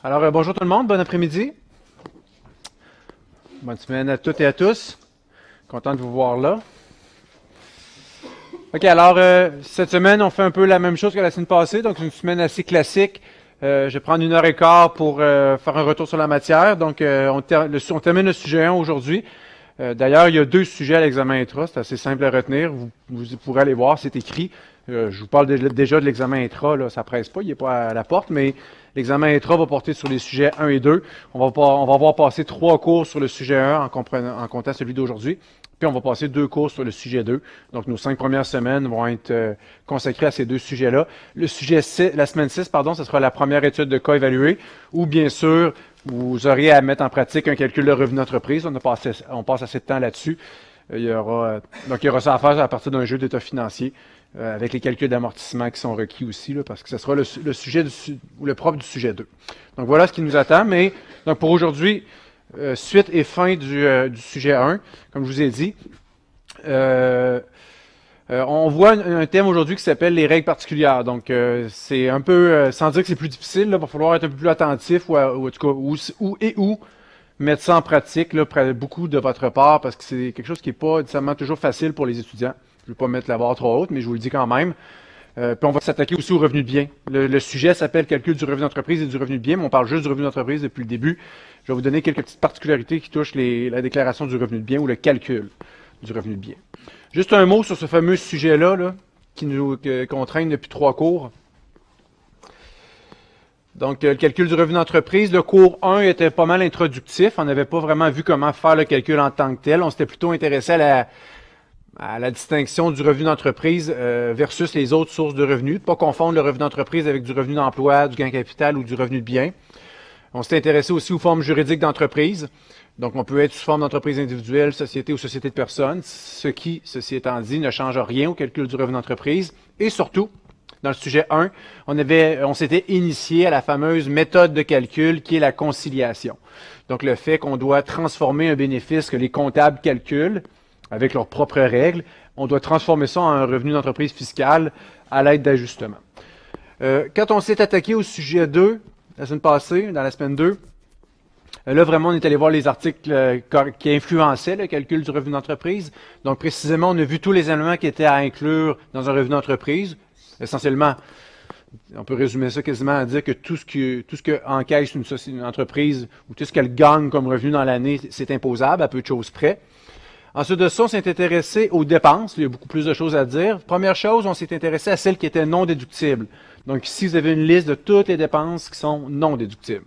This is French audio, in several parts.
Alors, bonjour tout le monde, bon après-midi. Bonne semaine à toutes et à tous. Content de vous voir là. OK, alors, cette semaine, on fait un peu la même chose que la semaine passée, donc c'est une semaine assez classique. Je vais prendre 1 heure et quart pour faire un retour sur la matière. Donc, on termine le sujet 1 aujourd'hui. D'ailleurs, il y a 2 sujets à l'examen intra, c'est assez simple à retenir. Vous pourrez aller voir, c'est écrit. Je vous parle déjà de l'examen intra, là, ça presse pas, il n'est pas à la porte, mais l'examen intra va porter sur les sujets 1 et 2. On va voir passer 3 cours sur le sujet 1 en comptant celui d'aujourd'hui. Puis on va passer 2 cours sur le sujet 2. Donc nos 5 premières semaines vont être consacrées à ces 2 sujets-là. Le sujet 6, la semaine 6, pardon, ce sera la première étude de cas évaluée, où bien sûr, vous auriez à mettre en pratique un calcul de revenu d'entreprise. On passe assez de temps là-dessus. Donc il y aura ça à faire à partir d'un jeu d'état financier, avec les calculs d'amortissement qui sont requis aussi, là, parce que ce sera le sujet ou le propre du sujet 2. Donc voilà ce qui nous attend. Mais donc pour aujourd'hui, suite et fin du sujet 1, comme je vous ai dit. On voit un thème aujourd'hui qui s'appelle les règles particulières. Donc, c'est un peu, sans dire que c'est plus difficile, il va falloir être un peu plus attentif ou en tout cas, où mettre ça en pratique là, beaucoup de votre part parce que c'est quelque chose qui n'est pas nécessairement toujours facile pour les étudiants. Je ne vais pas mettre la barre trop haute, mais je vous le dis quand même. Puis on va s'attaquer aussi au revenu de bien. Le sujet s'appelle calcul du revenu d'entreprise et du revenu de bien, mais on parle juste du revenu d'entreprise depuis le début. Je vais vous donner quelques petites particularités qui touchent la déclaration du revenu de bien ou le calcul du revenu de bien. Juste un mot sur ce fameux sujet-là là, qui nous contraigne depuis 3 cours. Donc, le calcul du revenu d'entreprise, le cours 1 était pas mal introductif. On n'avait pas vraiment vu comment faire le calcul en tant que tel. On s'était plutôt intéressé à la distinction du revenu d'entreprise versus les autres sources de revenus. Pas confondre le revenu d'entreprise avec du revenu d'emploi, du gain capital ou du revenu de bien. On s'est intéressé aussi aux formes juridiques d'entreprise. Donc, on peut être sous forme d'entreprise individuelle, société ou société de personnes, ce qui, ceci étant dit, ne change rien au calcul du revenu d'entreprise. Et surtout, dans le sujet 1, on s'était initié à la fameuse méthode de calcul qui est la conciliation. Donc, le fait qu'on doit transformer un bénéfice que les comptables calculent avec leurs propres règles, on doit transformer ça en un revenu d'entreprise fiscale à l'aide d'ajustements. Quand on s'est attaqué au sujet 2, la semaine passée, dans la semaine 2, là, vraiment, on est allé voir les articles qui influençaient le calcul du revenu d'entreprise. Donc, précisément, on a vu tous les éléments qui étaient à inclure dans un revenu d'entreprise. Essentiellement, on peut résumer ça quasiment à dire que tout ce que encaisse une entreprise ou tout ce qu'elle gagne comme revenu dans l'année, c'est imposable à peu de choses près. Ensuite de ça, on s'est intéressé aux dépenses. Il y a beaucoup plus de choses à dire. Première chose, on s'est intéressé à celles qui étaient non déductibles. Donc ici, vous avez une liste de toutes les dépenses qui sont non déductibles.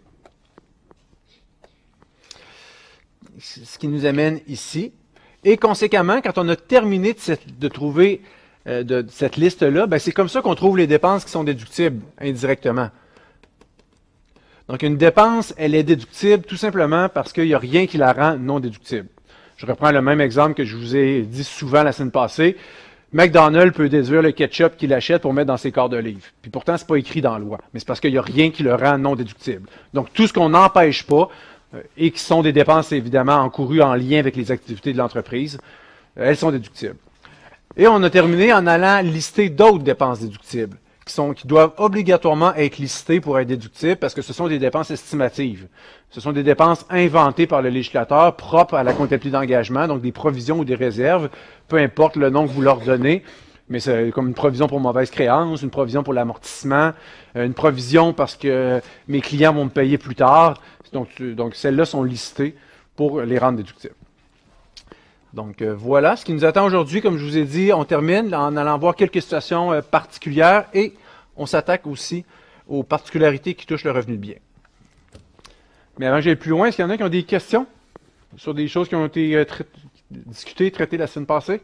Ce qui nous amène ici. Et conséquemment, quand on a terminé de trouver de cette liste-là, ben c'est comme ça qu'on trouve les dépenses qui sont déductibles indirectement. Donc une dépense, elle est déductible tout simplement parce qu'il n'y a rien qui la rend non déductible. Je reprends le même exemple que je vous ai dit souvent la semaine passée. McDonald's peut déduire le ketchup qu'il achète pour mettre dans ses quarts de livre. Puis pourtant, c'est pas écrit dans la loi. Mais c'est parce qu'il n'y a rien qui le rend non déductible. Donc tout ce qu'on n'empêche pas, et qui sont des dépenses évidemment encourues en lien avec les activités de l'entreprise, elles sont déductibles. Et on a terminé en allant lister d'autres dépenses déductibles qui doivent obligatoirement être listées pour être déductibles parce que ce sont des dépenses estimatives. Ce sont des dépenses inventées par le législateur propres à la comptabilité d'engagement, donc des provisions ou des réserves, peu importe le nom que vous leur donnez, mais c'est comme une provision pour mauvaise créance, une provision pour l'amortissement, une provision parce que mes clients vont me payer plus tard. Donc celles-là sont listées pour les rendre déductibles. Donc voilà ce qui nous attend aujourd'hui. Comme je vous ai dit, on termine en allant voir quelques situations particulières et on s'attaque aussi aux particularités qui touchent le revenu de bien. Mais avant que j'aille plus loin, est-ce qu'il y en a qui ont des questions sur des choses qui ont été discutées, traitées la semaine passée?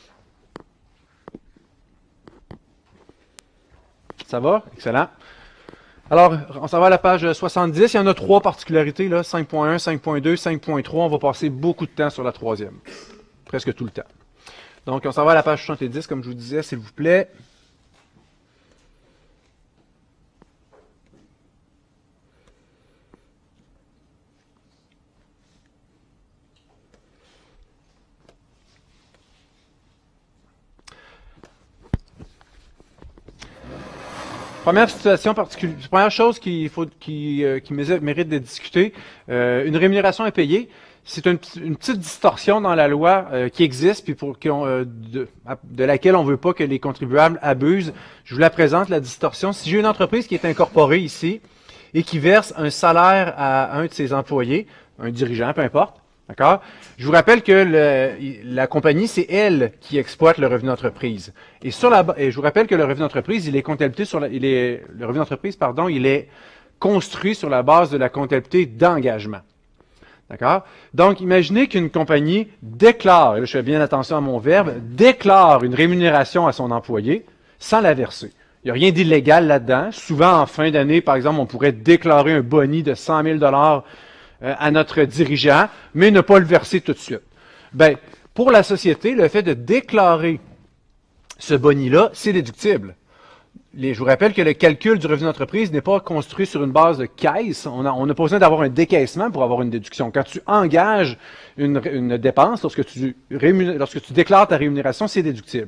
Ça va? Excellent. Alors, on s'en va à la page 70. Il y en a 3 particularités, là, 5.1, 5.2, 5.3. On va passer beaucoup de temps sur la 3e. Presque tout le temps. Donc, on s'en va à la page 70, comme je vous disais, s'il vous plaît. Première situation particulière, première chose qui mérite de discuter, une rémunération impayée. C'est une petite distorsion dans la loi qui existe, puis de laquelle on ne veut pas que les contribuables abusent. Je vous la présente, la distorsion. Si j'ai une entreprise qui est incorporée ici et qui verse un salaire à un de ses employés, un dirigeant, peu importe, d'accord? Je vous rappelle que la compagnie, c'est elle qui exploite le revenu d'entreprise. Et je vous rappelle que le revenu d'entreprise, il est comptabilité le revenu d'entreprise, pardon, il est construit sur la base de la comptabilité d'engagement. D'accord? Donc, imaginez qu'une compagnie déclare, et là je fais bien attention à mon verbe, déclare une rémunération à son employé sans la verser. Il n'y a rien d'illégal là-dedans. Souvent, en fin d'année, par exemple, on pourrait déclarer un boni de 100 000 à notre dirigeant, mais ne pas le verser tout de suite. Ben, pour la société, le fait de déclarer ce boni-là, c'est déductible. Je vous rappelle que le calcul du revenu d'entreprise n'est pas construit sur une base de caisse. On n'a pas besoin d'avoir un décaissement pour avoir une déduction. Quand tu engages une dépense, lorsque tu déclares ta rémunération, c'est déductible.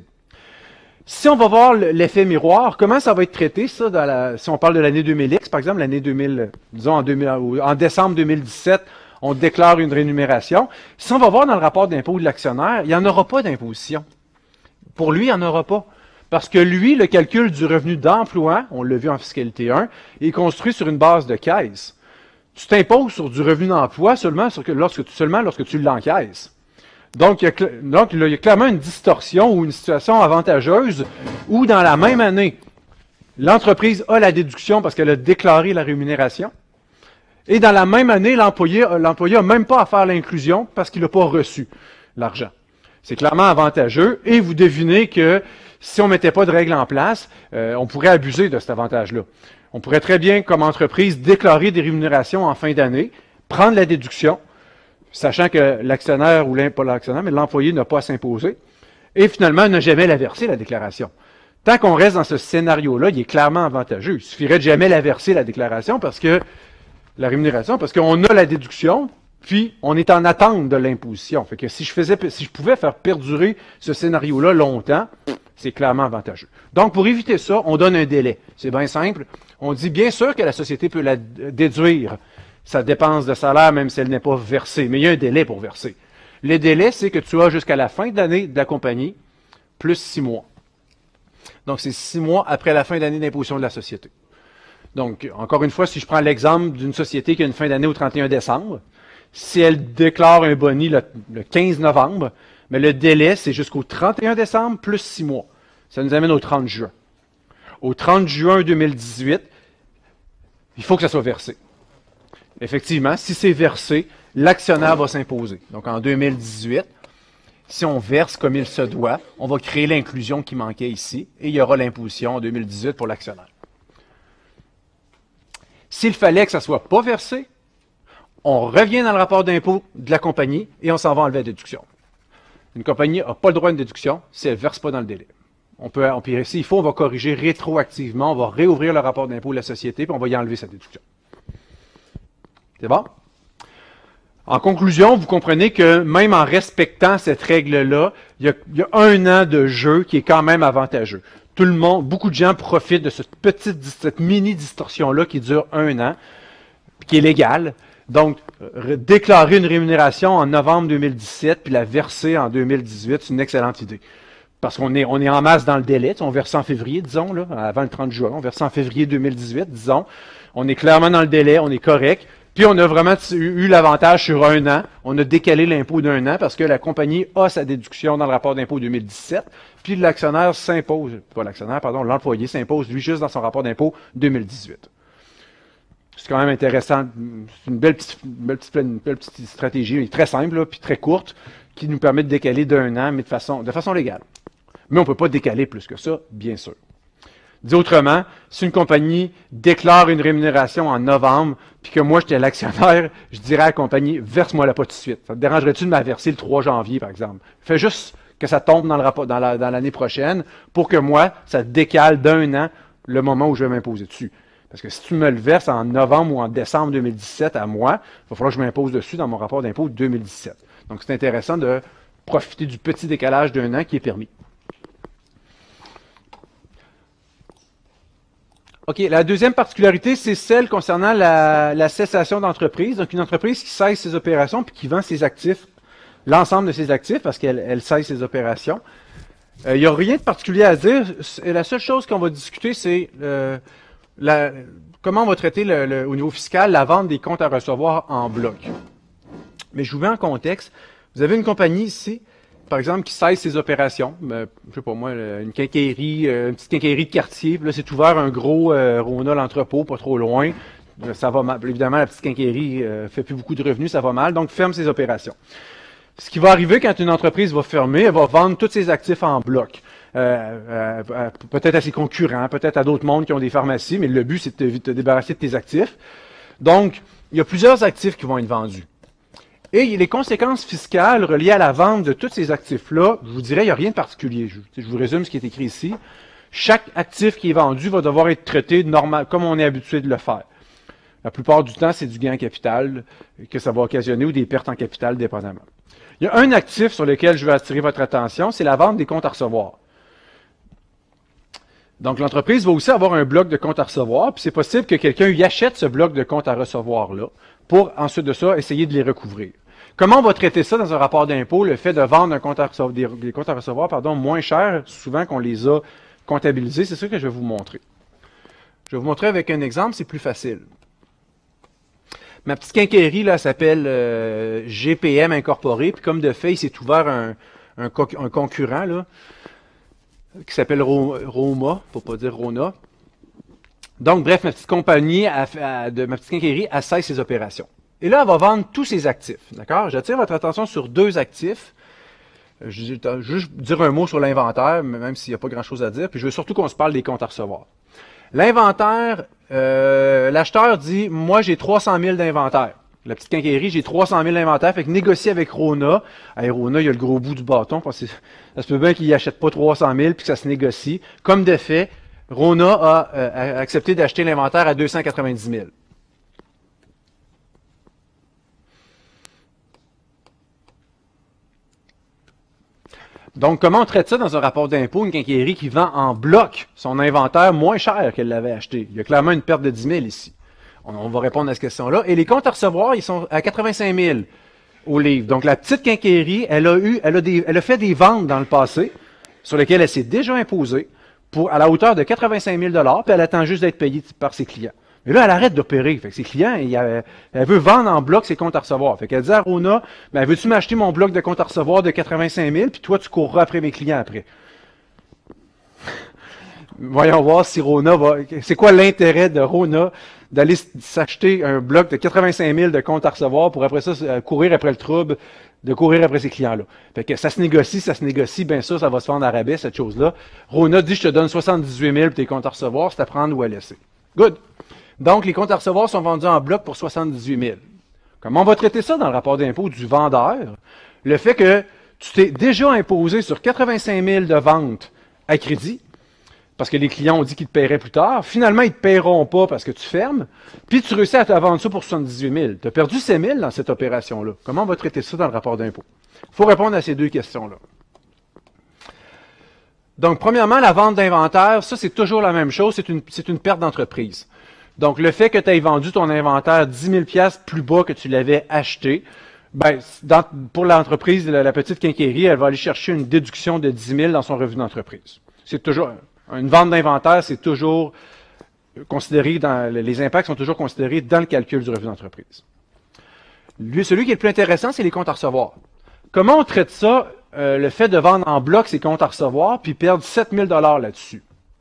Si on va voir l'effet miroir, comment ça va être traité, ça, si on parle de l'année 2000X, par exemple, l'année 2000, disons en décembre 2017, on déclare une rémunération. Si on va voir dans le rapport d'impôt de l'actionnaire, il n'y en aura pas d'imposition. Pour lui, il n'y en aura pas. Parce que lui, le calcul du revenu d'emploi, on l'a vu en fiscalité 1, est construit sur une base de caisse. Tu t'imposes sur du revenu d'emploi seulement lorsque tu l'encaisses. Donc, il y a clairement une distorsion ou une situation avantageuse où, dans la même année, l'entreprise a la déduction parce qu'elle a déclaré la rémunération. Et dans la même année, l'employé n'a même pas à faire l'inclusion parce qu'il n'a pas reçu l'argent. C'est clairement avantageux. Et vous devinez que si on ne mettait pas de règles en place, on pourrait abuser de cet avantage-là. On pourrait très bien, comme entreprise, déclarer des rémunérations en fin d'année, prendre la déduction, sachant que l'actionnaire ou pas l'actionnaire, mais l'employé n'a pas à s'imposer, et finalement ne jamais la verser, la déclaration. Tant qu'on reste dans ce scénario-là, il est clairement avantageux. Il suffirait de jamais la verser, la déclaration, parce que la rémunération, parce qu'on a la déduction, puis on est en attente de l'imposition. Fait que si je pouvais faire perdurer ce scénario-là longtemps, c'est clairement avantageux. Donc, pour éviter ça, on donne un délai. C'est bien simple. On dit bien sûr que la société peut la déduire sa dépense de salaire, même si elle n'est pas versée. Mais il y a un délai pour verser. Le délai, c'est que tu as jusqu'à la fin de l'année de la compagnie, plus 6 mois. Donc, c'est 6 mois après la fin d'année d'imposition de la société. Donc, encore une fois, si je prends l'exemple d'une société qui a une fin d'année au 31 décembre, si elle déclare un boni le 15 novembre, mais le délai, c'est jusqu'au 31 décembre plus 6 mois. Ça nous amène au 30 juin. Au 30 juin 2018, il faut que ça soit versé. Effectivement, si c'est versé, l'actionnaire va s'imposer. Donc, en 2018, si on verse comme il se doit, on va créer l'inclusion qui manquait ici, et il y aura l'imposition en 2018 pour l'actionnaire. S'il fallait que ça ne soit pas versé, on revient dans le rapport d'impôt de la compagnie et on s'en va enlever la déduction. Une compagnie n'a pas le droit à une déduction si elle ne verse pas dans le délai. S'il faut, on va corriger rétroactivement, on va réouvrir le rapport d'impôt de la société puis on va y enlever sa déduction. C'est bon? En conclusion, vous comprenez que même en respectant cette règle-là, il y a 1 an de jeu qui est quand même avantageux. Tout le monde, beaucoup de gens profitent de cette mini-distorsion-là qui dure 1 an, qui est légale. Donc, déclarer une rémunération en novembre 2017 puis la verser en 2018, c'est une excellente idée. Parce qu'on est en masse dans le délai. On verse en février, disons, là, avant le 30 juin. On verse en février 2018, disons. On est clairement dans le délai, on est correct. Puis on a vraiment eu l'avantage sur 1 an. On a décalé l'impôt d'1 an parce que la compagnie a sa déduction dans le rapport d'impôt 2017. Puis l'actionnaire s'impose, pas l'actionnaire, pardon, l'employé s'impose lui juste dans son rapport d'impôt 2018. C'est quand même intéressant. C'est une belle petite stratégie, très simple, là, puis très courte, qui nous permet de décaler d'1 an, mais de façon légale. Mais on ne peut pas décaler plus que ça, bien sûr. Dit autrement, si une compagnie déclare une rémunération en novembre, puis que moi, j'étais l'actionnaire, je dirais à la compagnie, verse-moi-la pas tout de suite. Ça te dérangerait-tu de me la verser le 3 janvier, par exemple? Fais juste que ça tombe dans l'année prochaine pour que moi, ça décale d'1 an le moment où je vais m'imposer dessus. Parce que si tu me le verses en novembre ou en décembre 2017 à moi, il va falloir que je m'impose dessus dans mon rapport d'impôt 2017. Donc, c'est intéressant de profiter du petit décalage d'1 an qui est permis. OK, la deuxième particularité, c'est celle concernant la cessation d'entreprise. Donc, une entreprise qui cesse ses opérations puis qui vend ses actifs, l'ensemble de ses actifs, parce qu'elle cesse ses opérations. Il n'y a rien de particulier à dire. La seule chose qu'on va discuter, c'est comment on va traiter au niveau fiscal la vente des comptes à recevoir en bloc. Mais je vous mets en contexte. Vous avez une compagnie ici, par exemple, qui cesse ses opérations. Je sais pas moi, une quincaillerie, une petite quincaillerie de quartier. Puis là, c'est ouvert un gros Rona l'entrepôt, pas trop loin. Ça va mal. Évidemment, la petite quincaillerie fait plus beaucoup de revenus, ça va mal. Donc, ferme ses opérations. Ce qui va arriver quand une entreprise va fermer, elle va vendre tous ses actifs en bloc. Peut-être à ses concurrents, peut-être à d'autres mondes qui ont des pharmacies, mais le but, c'est de te débarrasser de tes actifs. Donc, il y a plusieurs actifs qui vont être vendus. Et les conséquences fiscales reliées à la vente de tous ces actifs-là, je vous dirais, il n'y a rien de particulier. Je vous résume ce qui est écrit ici. Chaque actif qui est vendu va devoir être traité normal, comme on est habitué de le faire. La plupart du temps, c'est du gain en capital que ça va occasionner ou des pertes en capital, dépendamment. Il y a un actif sur lequel je veux attirer votre attention, c'est la vente des comptes à recevoir. Donc, l'entreprise va aussi avoir un bloc de comptes à recevoir, puis c'est possible que quelqu'un y achète ce bloc de comptes à recevoir-là pour, ensuite de ça, essayer de les recouvrir. Comment on va traiter ça dans un rapport d'impôt, le fait de vendre un compte à recevoir, des comptes à recevoir moins cher, souvent qu'on les a comptabilisés? C'est ça que je vais vous montrer. Je vais vous montrer avec un exemple, c'est plus facile. Ma petite quincaillerie, là, s'appelle GPM Incorporé, puis comme de fait, il s'est ouvert un concurrent, là, qui s'appelle Roma, pour pas dire Rona. Donc, bref, ma petite compagnie, ma petite quincaillerie, elle cesse ses opérations. Et là, elle va vendre tous ses actifs, d'accord? J'attire votre attention sur deux actifs. Je vais juste dire un mot sur l'inventaire, même s'il n'y a pas grand-chose à dire, puis je veux surtout qu'on se parle des comptes à recevoir. L'inventaire, l'acheteur dit, moi, j'ai 300 000 d'inventaire. La petite quincaillerie, j'ai 300 000 d'inventaire, fait que négocie avec Rona. Hey, Rona, il a le gros bout du bâton, parce que ça se peut bien qu'il n'achète pas 300 000 puis que ça se négocie. Comme de fait, Rona a accepté d'acheter l'inventaire à 290 000. Donc, comment on traite ça dans un rapport d'impôt, une quincaillerie qui vend en bloc son inventaire moins cher qu'elle l'avait acheté? Il y a clairement une perte de 10 000 ici. On va répondre à cette question-là. Et les comptes à recevoir, ils sont à 85 000 au livre. Donc, la petite quincaillerie, elle a fait des ventes dans le passé sur lesquelles elle s'est déjà imposée à la hauteur de 85 000 puis elle attend juste d'être payée par ses clients. Mais là, elle arrête d'opérer. Fait que ses clients, elle veut vendre en bloc ses comptes à recevoir. Fait qu'elle dit à Rona, ben, veux-tu m'acheter mon bloc de comptes à recevoir de 85 000, puis toi, tu courras après mes clients après. Voyons voir si Rona va... C'est quoi l'intérêt de Rona d'aller s'acheter un bloc de 85 000 de comptes à recevoir pour après ça courir après le trouble, de courir après ces clients-là. Fait que ça se négocie, bien sûr, ça va se vendre à rabais, cette chose-là. Rona dit, je te donne 78 000 pour tes comptes à recevoir, c'est à prendre ou à laisser. Good. Donc, les comptes à recevoir sont vendus en bloc pour 78 000. Comment on va traiter ça dans le rapport d'impôt du vendeur? Le fait que tu t'es déjà imposé sur 85 000 de vente à crédit, parce que les clients ont dit qu'ils te paieraient plus tard. Finalement, ils ne te paieront pas parce que tu fermes. Puis tu réussis à te vendre ça pour 78 000. Tu as perdu 7 000 dans cette opération-là. Comment on va traiter ça dans le rapport d'impôt? Il faut répondre à ces deux questions-là. Donc, premièrement, la vente d'inventaire, ça, c'est toujours la même chose. C'est une perte d'entreprise. Donc, le fait que tu aies vendu ton inventaire 10 000 $ plus bas que tu l'avais acheté, ben, pour l'entreprise, la petite quincaillerie, elle va aller chercher une déduction de 10 000 dans son revenu d'entreprise. C'est toujours... Une vente d'inventaire, c'est toujours considéré les impacts sont toujours considérés dans le calcul du revenu d'entreprise. Celui qui est le plus intéressant, c'est les comptes à recevoir. Comment on traite ça, le fait de vendre en bloc ces comptes à recevoir, puis perdre 7 000 $ là-dessus?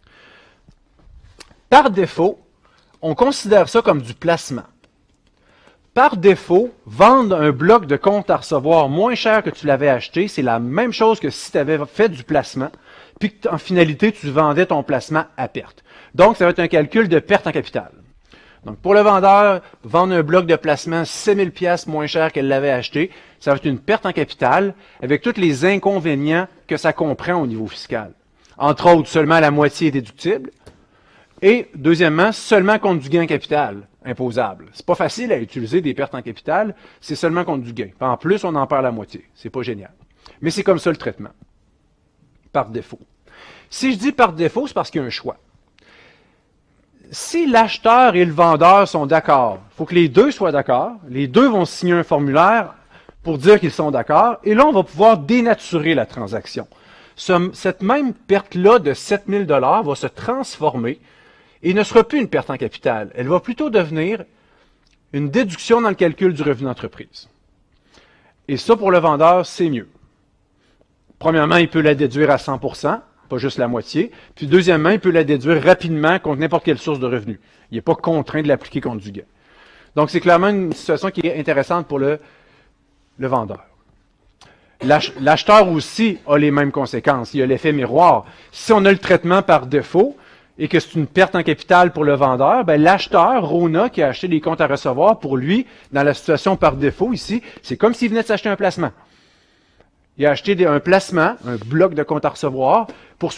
Par défaut, on considère ça comme du placement. Par défaut, vendre un bloc de comptes à recevoir moins cher que tu l'avais acheté, c'est la même chose que si tu avais fait du placement, puis qu'en finalité, tu vendais ton placement à perte. Donc, ça va être un calcul de perte en capital. Donc, pour le vendeur, vendre un bloc de placement 7 000 $ moins cher qu'elle l'avait acheté, ça va être une perte en capital avec tous les inconvénients que ça comprend au niveau fiscal. Entre autres, seulement la moitié est déductible. Et, deuxièmement, seulement contre du gain en capital imposable. C'est pas facile à utiliser des pertes en capital, c'est seulement contre du gain. En plus, on en perd la moitié. C'est pas génial. Mais c'est comme ça le traitement. Par défaut. Si je dis par défaut, c'est parce qu'il y a un choix. si l'acheteur et le vendeur sont d'accord, il faut que les deux soient d'accord, les deux vont signer un formulaire pour dire qu'ils sont d'accord, et là, on va pouvoir dénaturer la transaction. Cette même perte-là de 7 000 $ va se transformer et ne sera plus une perte en capital. Elle va plutôt devenir une déduction dans le calcul du revenu d'entreprise. Et ça, pour le vendeur, c'est mieux. Premièrement, il peut la déduire à 100%, pas juste la moitié. Puis deuxièmement, il peut la déduire rapidement contre n'importe quelle source de revenu. Il n'est pas contraint de l'appliquer contre du gain. Donc, c'est clairement une situation qui est intéressante pour le vendeur. L'acheteur aussi a les mêmes conséquences. Il y a l'effet miroir. Si on a le traitement par défaut et que c'est une perte en capital pour le vendeur, ben l'acheteur, Rona, qui a acheté les comptes à recevoir, pour lui, dans la situation par défaut ici, c'est comme s'il venait de s'acheter un placement. Il a acheté un placement, un bloc de comptes à recevoir, pour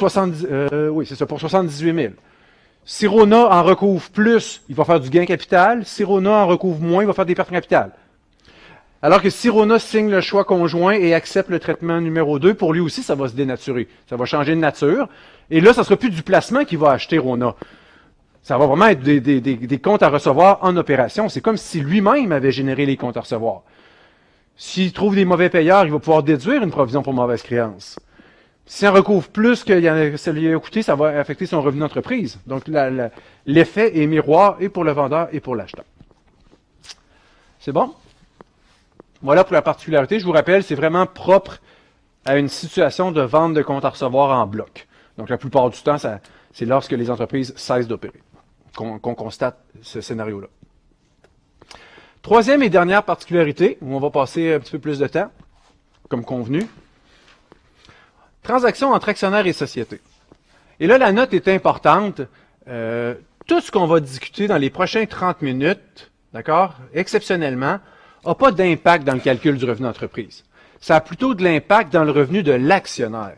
78 000. Si Rona en recouvre plus, il va faire du gain capital. Si Rona en recouvre moins, il va faire des pertes en capital. Alors que si Rona signe le choix conjoint et accepte le traitement numéro 2, pour lui aussi, ça va se dénaturer. Ça va changer de nature. Et là, ça ne sera plus du placement qu'il va acheter Rona. Ça va vraiment être des comptes à recevoir en opération. C'est comme si lui-même avait généré les comptes à recevoir. S'il trouve des mauvais payeurs, il va pouvoir déduire une provision pour mauvaise créance. S'il en recouvre plus que ça lui a coûté, ça va affecter son revenu d'entreprise. Donc, l'effet est miroir et pour le vendeur et pour l'acheteur. C'est bon? Voilà pour la particularité. Je vous rappelle, c'est vraiment propre à une situation de vente de comptes à recevoir en bloc. Donc, la plupart du temps, c'est lorsque les entreprises cessent d'opérer qu'on constate ce scénario-là. Troisième et dernière particularité, où on va passer un petit peu plus de temps, comme convenu. Transaction entre actionnaires et sociétés. Et là, la note est importante. Tout ce qu'on va discuter dans les prochains 30 minutes, d'accord, exceptionnellement, n'a pas d'impact dans le calcul du revenu d'entreprise. Ça a plutôt de l'impact dans le revenu de l'actionnaire.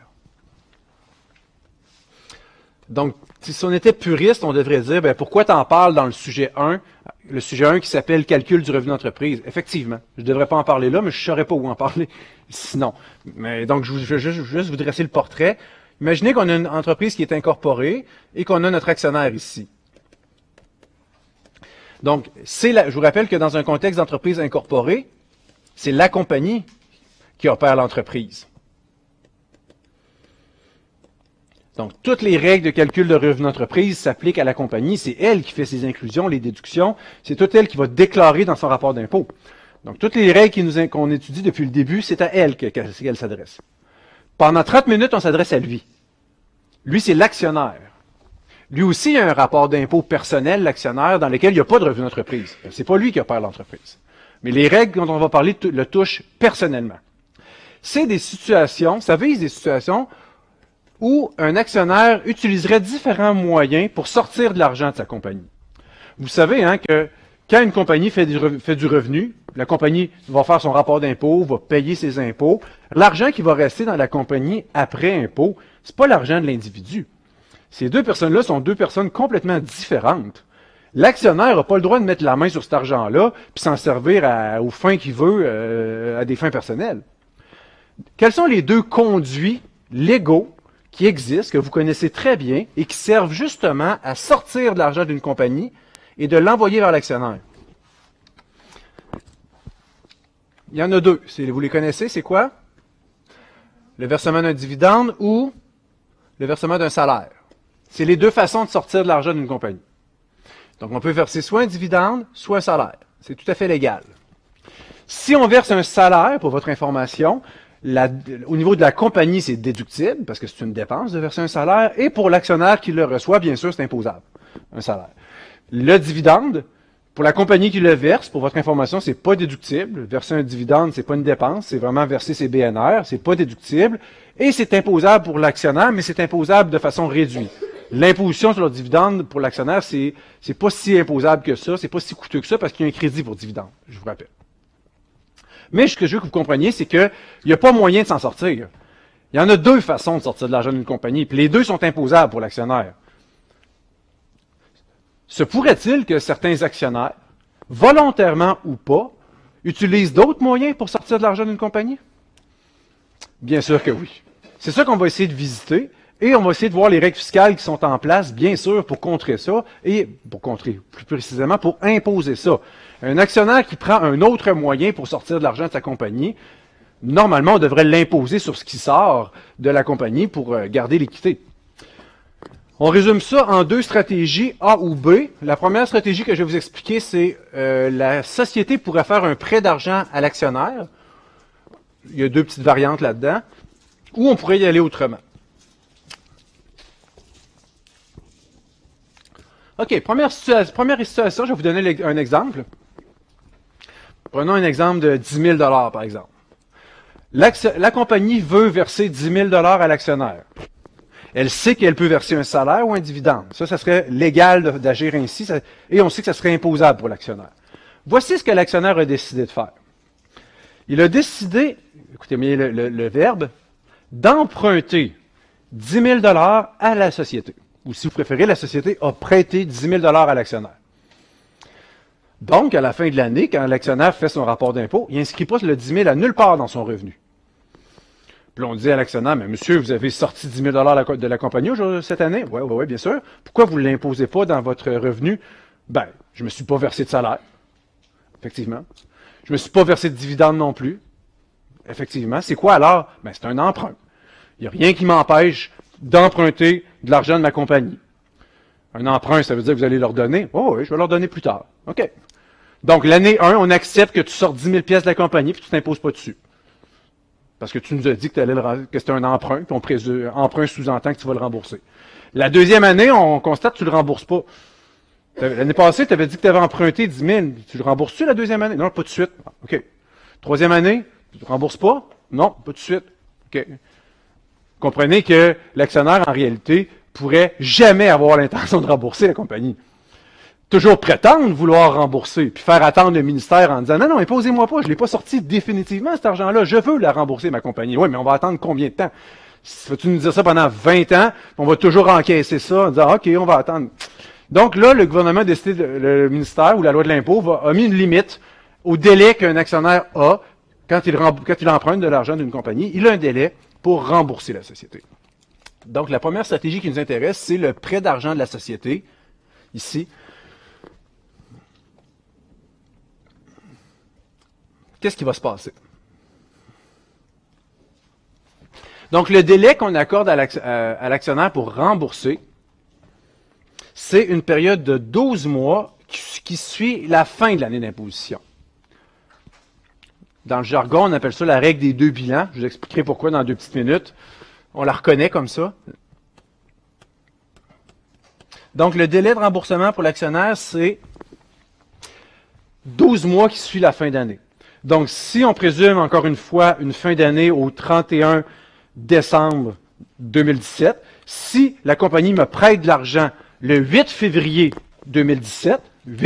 Donc, si on était puriste, on devrait dire, ben, pourquoi tu en parles dans le sujet 1 qui s'appelle calcul du revenu d'entreprise? Effectivement, je ne devrais pas en parler là, mais je ne saurais pas où en parler sinon. Mais donc, je vais juste vous dresser le portrait. Imaginez qu'on a une entreprise qui est incorporée et qu'on a notre actionnaire ici. Donc, je vous rappelle que dans un contexte d'entreprise incorporée, c'est la compagnie qui opère l'entreprise. Donc, toutes les règles de calcul de revenu d'entreprise s'appliquent à la compagnie. C'est elle qui fait ses inclusions, les déductions. C'est toute elle qui va déclarer dans son rapport d'impôt. Donc, toutes les règles qu'on étudie depuis le début, c'est à elle qu'elle s'adresse. Pendant 30 minutes, on s'adresse à lui. Lui, c'est l'actionnaire. Lui aussi, il a un rapport d'impôt personnel, l'actionnaire, dans lequel il n'y a pas de revenu d'entreprise. C'est pas lui qui opère l'entreprise. Mais les règles dont on va parler le touchent personnellement. C'est des situations, ça vise des situations où un actionnaire utiliserait différents moyens pour sortir de l'argent de sa compagnie. Vous savez hein, que quand une compagnie fait du revenu, la compagnie va faire son rapport d'impôt, va payer ses impôts. L'argent qui va rester dans la compagnie après impôt, c'est pas l'argent de l'individu. Ces deux personnes-là sont deux personnes complètement différentes. L'actionnaire n'a pas le droit de mettre la main sur cet argent-là puis s'en servir aux fins qu'il veut, à des fins personnelles. Quels sont les deux conduits légaux qui existent, que vous connaissez très bien et qui servent justement à sortir de l'argent d'une compagnie et de l'envoyer vers l'actionnaire? Il y en a deux. Vous les connaissez, c'est quoi? Le versement d'un dividende ou le versement d'un salaire. C'est les deux façons de sortir de l'argent d'une compagnie. Donc, on peut verser soit un dividende, soit un salaire. C'est tout à fait légal. Si on verse un salaire, pour votre information, au niveau de la compagnie, c'est déductible, parce que c'est une dépense de verser un salaire, et pour l'actionnaire qui le reçoit, bien sûr, c'est imposable, un salaire. Le dividende, pour la compagnie qui le verse, pour votre information, c'est pas déductible. Verser un dividende, c'est pas une dépense, c'est vraiment verser ses BNR, c'est pas déductible, et c'est imposable pour l'actionnaire, mais c'est imposable de façon réduite. L'imposition sur le dividende pour l'actionnaire, c'est pas si imposable que ça, c'est pas si coûteux que ça, parce qu'il y a un crédit pour dividende, je vous rappelle. Mais ce que je veux que vous compreniez, c'est qu'il n'y a pas moyen de s'en sortir. Il y en a deux façons de sortir de l'argent d'une compagnie, puis les deux sont imposables pour l'actionnaire. Se pourrait-il que certains actionnaires, volontairement ou pas, utilisent d'autres moyens pour sortir de l'argent d'une compagnie? Bien sûr que oui. C'est ça qu'on va essayer de visiter Et on va essayer de voir les règles fiscales qui sont en place, bien sûr, pour contrer ça, et pour contrer, plus précisément, pour imposer ça. Un actionnaire qui prend un autre moyen pour sortir de l'argent de sa compagnie, normalement, on devrait l'imposer sur ce qui sort de la compagnie pour garder l'équité. On résume ça en deux stratégies, A ou B. La première stratégie que je vais vous expliquer, c'est la société pourrait faire un prêt d'argent à l'actionnaire. Il y a deux petites variantes là-dedans. Ou on pourrait y aller autrement. OK, première situation, je vais vous donner un exemple. Prenons un exemple de 10 000 par exemple. La compagnie veut verser 10 000 à l'actionnaire. Elle sait qu'elle peut verser un salaire ou un dividende. Ça serait légal d'agir ainsi, et on sait que ça serait imposable pour l'actionnaire. Voici ce que l'actionnaire a décidé de faire. Il a décidé, écoutez bien le verbe, d'emprunter 10 000 à la société. Ou si vous préférez, la société a prêté 10 000 à l'actionnaire. Donc, à la fin de l'année, quand l'actionnaire fait son rapport d'impôt, il n'inscrit pas le 10 000 à nulle part dans son revenu. Puis on dit à l'actionnaire, mais monsieur, vous avez sorti 10 000 de la compagnie cette année? Oui, bien sûr. Pourquoi vous ne l'imposez pas dans votre revenu? Ben, je ne me suis pas versé de salaire. Effectivement. Je ne me suis pas versé de dividende non plus. Effectivement. C'est quoi alors? Ben, c'est un emprunt. Il n'y a rien qui m'empêche d'emprunter de l'argent de ma compagnie. Un emprunt, ça veut dire que vous allez leur donner? Oh oui, je vais leur donner plus tard. OK. Donc, l'année 1, on accepte que tu sortes 10 000 pièces de la compagnie, puis tu ne t'imposes pas dessus. Parce que tu nous as dit que c'était un emprunt, puis emprunt sous-entend que tu vas le rembourser. La deuxième année, on constate que tu ne le rembourses pas. L'année passée, tu avais dit que tu avais emprunté 10 000. Tu le rembourses-tu la deuxième année? Non, pas tout de suite. OK. Troisième année, tu ne le rembourses pas? Non, pas tout de suite. OK. Comprenez que l'actionnaire, en réalité, pourrait jamais avoir l'intention de rembourser la compagnie. Toujours prétendre vouloir rembourser, puis faire attendre le ministère en disant « Non, imposez-moi pas, je ne l'ai pas sorti définitivement, cet argent-là, je veux la rembourser, ma compagnie. » Oui, mais on va attendre combien de temps? Vas-tu nous dire ça pendant 20 ans, on va toujours encaisser ça en disant « OK, on va attendre. » Donc là, le gouvernement a décidé, le ministère ou la loi de l'impôt a mis une limite au délai qu'un actionnaire a quand il emprunte de l'argent d'une compagnie. Il a un délai pour rembourser la société. Donc, la première stratégie qui nous intéresse, c'est le prêt d'argent de la société, ici. Qu'est-ce qui va se passer? Donc, le délai qu'on accorde à l'actionnaire pour rembourser, c'est une période de 12 mois qui suit la fin de l'année d'imposition. Dans le jargon, on appelle ça la règle des deux bilans. Je vous expliquerai pourquoi dans 2 petites minutes. On la reconnaît comme ça. Donc, le délai de remboursement pour l'actionnaire, c'est 12 mois qui suit la fin d'année. Donc, si on présume, encore une fois, une fin d'année au 31 décembre 2017, si la compagnie me prête de l'argent le 8 février 2017,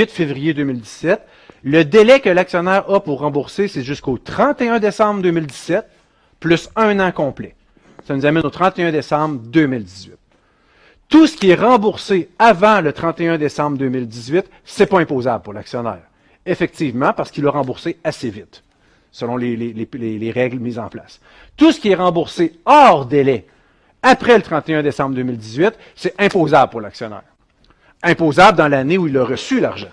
le délai que l'actionnaire a pour rembourser, c'est jusqu'au 31 décembre 2017, plus 1 an complet. Ça nous amène au 31 décembre 2018. Tout ce qui est remboursé avant le 31 décembre 2018, c'est pas imposable pour l'actionnaire. Effectivement, parce qu'il l'a remboursé assez vite, selon les règles mises en place. Tout ce qui est remboursé hors délai, après le 31 décembre 2018, c'est imposable pour l'actionnaire. Imposable dans l'année où il a reçu l'argent.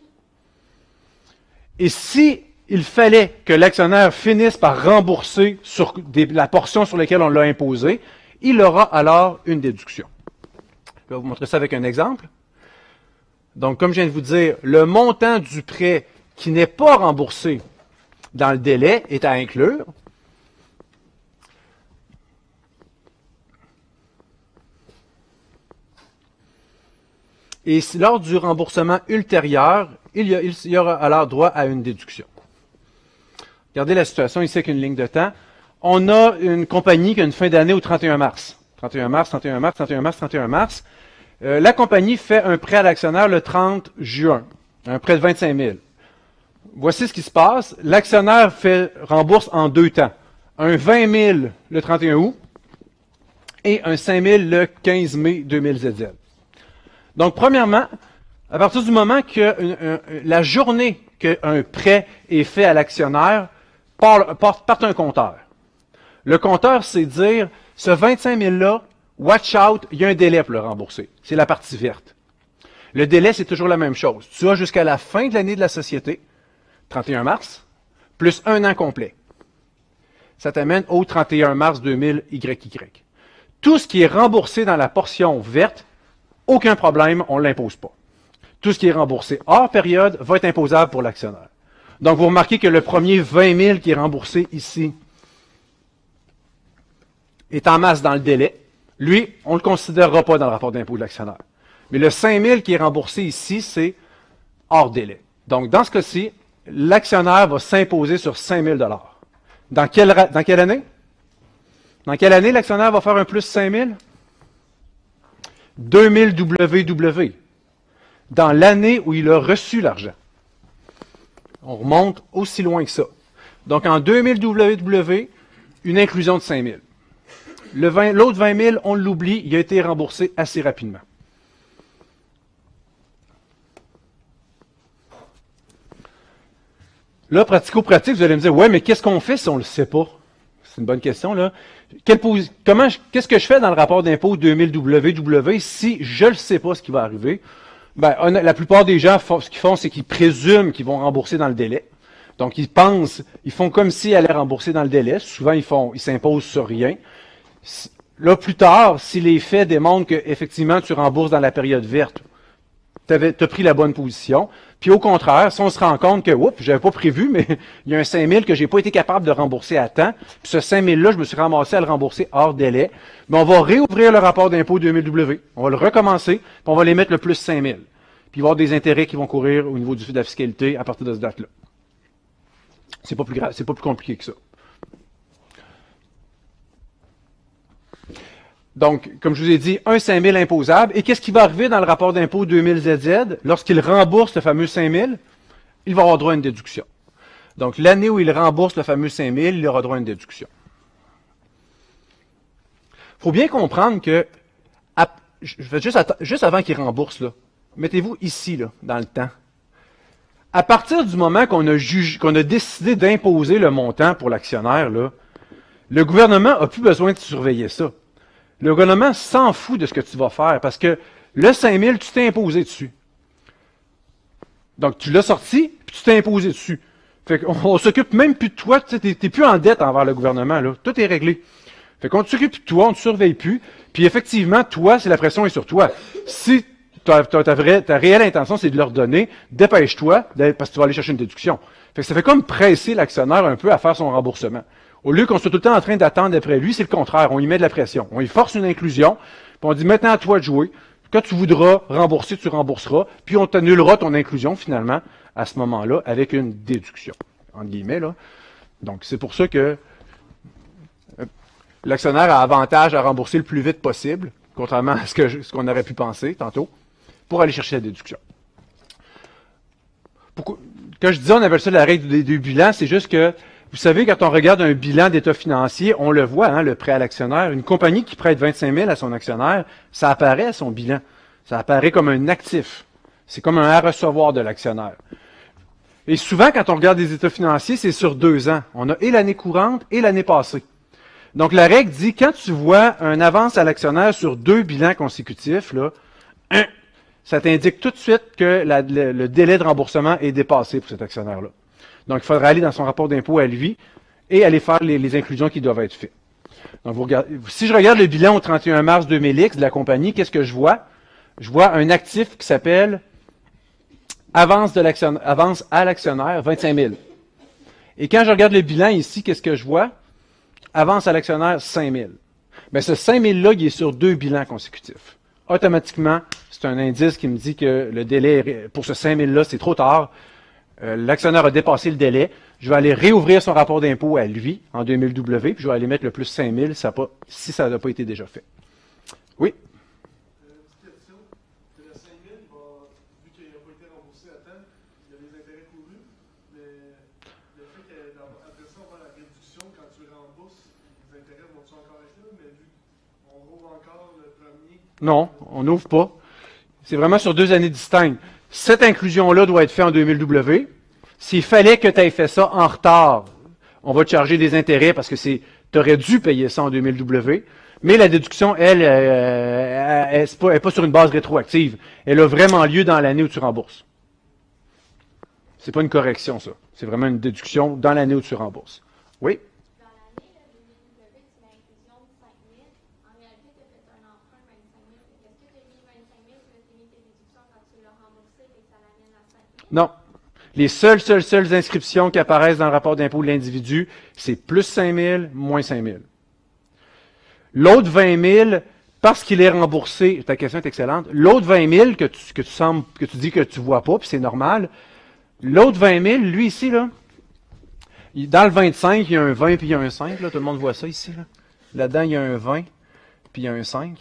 Et si il fallait que l'actionnaire finisse par rembourser sur la portion sur laquelle on l'a imposé, il aura alors une déduction. Je vais vous montrer ça avec un exemple. Donc, comme je viens de vous dire, le montant du prêt qui n'est pas remboursé dans le délai est à inclure. Et lors du remboursement ultérieur, il y aura alors droit à une déduction. Regardez la situation ici avec une ligne de temps. On a une compagnie qui a une fin d'année au 31 mars. 31 mars, 31 mars, 31 mars, 31 mars. La compagnie fait un prêt à l'actionnaire le 30 juin, un prêt de 25 000. Voici ce qui se passe. L'actionnaire rembourse en 2 temps. Un 20 000 le 31 août et un 5 000 le 15 mai 2000 Donc, premièrement, à partir du moment que la journée qu'un prêt est fait à l'actionnaire, part un compteur. Le compteur, c'est dire, ce 25 000-là, Watch out, il y a un délai pour le rembourser. C'est la partie verte. Le délai, c'est toujours la même chose. Tu as jusqu'à la fin de l'année de la société, 31 mars, plus un an complet. Ça t'amène au 31 mars 2000 YY. Tout ce qui est remboursé dans la portion verte, aucun problème, on ne l'impose pas. Tout ce qui est remboursé hors période va être imposable pour l'actionnaire. Donc, vous remarquez que le premier 20 000 qui est remboursé ici est en masse dans le délai. Lui, on ne le considérera pas dans le rapport d'impôt de l'actionnaire. Mais le 5 000 qui est remboursé ici, c'est hors délai. Donc, dans ce cas-ci, l'actionnaire va s'imposer sur 5 000 Dans quelle année? Dans quelle année l'actionnaire va faire un plus 5 000? 2000 WW. Dans l'année où il a reçu l'argent. On remonte aussi loin que ça. Donc, en 2000 WW, une inclusion de 5 000. L'autre 20 000, on l'oublie, il a été remboursé assez rapidement. Là, pratico-pratique, vous allez me dire, ouais, mais qu'est-ce qu'on fait si on ne le sait pas? C'est une bonne question, là. Qu'est-ce que je fais dans le rapport d'impôt 2000 WW si je ne sais pas ce qui va arriver? Ben, la plupart des gens, ce qu'ils font, c'est qu'ils présument qu'ils vont rembourser dans le délai. Donc, ils font comme s'ils allaient rembourser dans le délai. Souvent, ils s'imposent sur rien. Là, plus tard, si les faits démontrent qu'effectivement, tu rembourses dans la période verte, tu as pris la bonne position. Puis au contraire, si on se rend compte que, oups, j'avais pas prévu, mais il y a un 5 000 que j'ai pas été capable de rembourser à temps, puis ce 5 000-là, je me suis ramassé à le rembourser hors délai, mais on va réouvrir le rapport d'impôt 2000W, on va le recommencer, puis on va les mettre le plus 5 000. Puis il va y avoir des intérêts qui vont courir au niveau de la fiscalité à partir de cette date-là. C'est pas plus grave, c'est pas plus compliqué que ça. Donc, comme je vous ai dit, un 5 000 imposable. Et qu'est-ce qui va arriver dans le rapport d'impôt 2000ZZ? Lorsqu'il rembourse le fameux 5 000, il va avoir droit à une déduction. Donc, l'année où il rembourse le fameux 5 000, il aura droit à une déduction. Il faut bien comprendre que, juste avant qu'il rembourse, là, mettez-vous ici, là, dans le temps. À partir du moment qu'on a décidé d'imposer le montant pour l'actionnaire, là, le gouvernement n'a plus besoin de surveiller ça. Le gouvernement s'en fout de ce que tu vas faire parce que le 5 000, tu t'es imposé dessus. Donc, tu l'as sorti, puis tu t'es imposé dessus. Fait qu'on s'occupe même plus de toi. Tu n'es plus en dette envers le gouvernement. Là. Tout est réglé. Fait qu'on ne s'occupe plus de toi, on ne te surveille plus. Puis effectivement, toi, c'est la pression est sur toi. Si ta réelle intention, c'est de leur donner, dépêche-toi, parce que tu vas aller chercher une déduction. Fait que ça fait comme presser l'actionnaire un peu à faire son remboursement. Au lieu qu'on soit tout le temps en train d'attendre après lui, c'est le contraire. On y met de la pression. On y force une inclusion, puis on dit maintenant à toi de jouer. Quand tu voudras rembourser, tu rembourseras, puis on t'annulera ton inclusion finalement à ce moment-là avec une déduction. Entre guillemets, là. Donc, c'est pour ça que l'actionnaire a avantage à rembourser le plus vite possible, contrairement à ce qu'on aurait pu penser tantôt, pour aller chercher la déduction. Quand je dis on appelle ça la règle du bilan, c'est juste que vous savez, quand on regarde un bilan d'état financier, on le voit, hein, le prêt à l'actionnaire. Une compagnie qui prête 25 000 à son actionnaire, ça apparaît à son bilan. Ça apparaît comme un actif. C'est comme un à recevoir de l'actionnaire. Et souvent, quand on regarde des états financiers, c'est sur 2 ans. On a et l'année courante et l'année passée. Donc, la règle dit, quand tu vois un avance à l'actionnaire sur 2 bilans consécutifs, là, ça t'indique tout de suite que le délai de remboursement est dépassé pour cet actionnaire-là. Donc, il faudra aller dans son rapport d'impôt à lui et aller faire les inclusions qui doivent être faites. Donc, si je regarde le bilan au 31 mars 2000X de la compagnie, qu'est-ce que je vois? Je vois un actif qui s'appelle avance à l'actionnaire 25 000. Et quand je regarde le bilan ici, qu'est-ce que je vois? Avance à l'actionnaire 5 000. Bien, ce 5 000-là, il est sur 2 bilans consécutifs. Automatiquement, c'est un indice qui me dit que le délai pour ce 5 000-là, c'est trop tard. L'actionnaire a dépassé le délai. Je vais aller réouvrir son rapport d'impôt à lui en 2000W, puis je vais aller mettre le plus 5 000 si ça n'a pas été déjà fait. Oui? Petite question. Le 5 000, vu qu'il n'a pas été remboursé à temps, il y a des intérêts courus, mais le fait qu'après ça, on va la réduction, quand tu rembourses, les intérêts vont-ils encore être là, mais vu qu'on rouvre encore le premier... Non, on n'ouvre pas. C'est vraiment sur 2 années distinctes. Cette inclusion-là doit être faite en 2000W. S'il fallait que tu aies fait ça en retard, on va te charger des intérêts parce que tu aurais dû payer ça en 2000W. Mais la déduction, elle, n'est pas sur une base rétroactive. Elle a vraiment lieu dans l'année où tu rembourses. C'est pas une correction, ça. C'est vraiment une déduction dans l'année où tu rembourses. Oui? Dans l'année, là, 2019, tu mets inclusion de 5 000. En réalité, tu as fait un emprunt de 25 000. Est-ce que tu as mis 25 000 puis tu as mis tes déductions quand tu l'as remboursé et que ça l'amène à 5 000? Non. Les seules inscriptions qui apparaissent dans le rapport d'impôt de l'individu, c'est plus 5 000, moins 5 000. L'autre 20 000, parce qu'il est remboursé, ta question est excellente, l'autre 20 000 que tu dis que tu vois pas, puis c'est normal, l'autre 20 000, lui ici, là, dans le 25, il y a un 20 puis il y a un 5, là, tout le monde voit ça ici. Là. Là-dedans, il y a un 20 puis il y a un 5.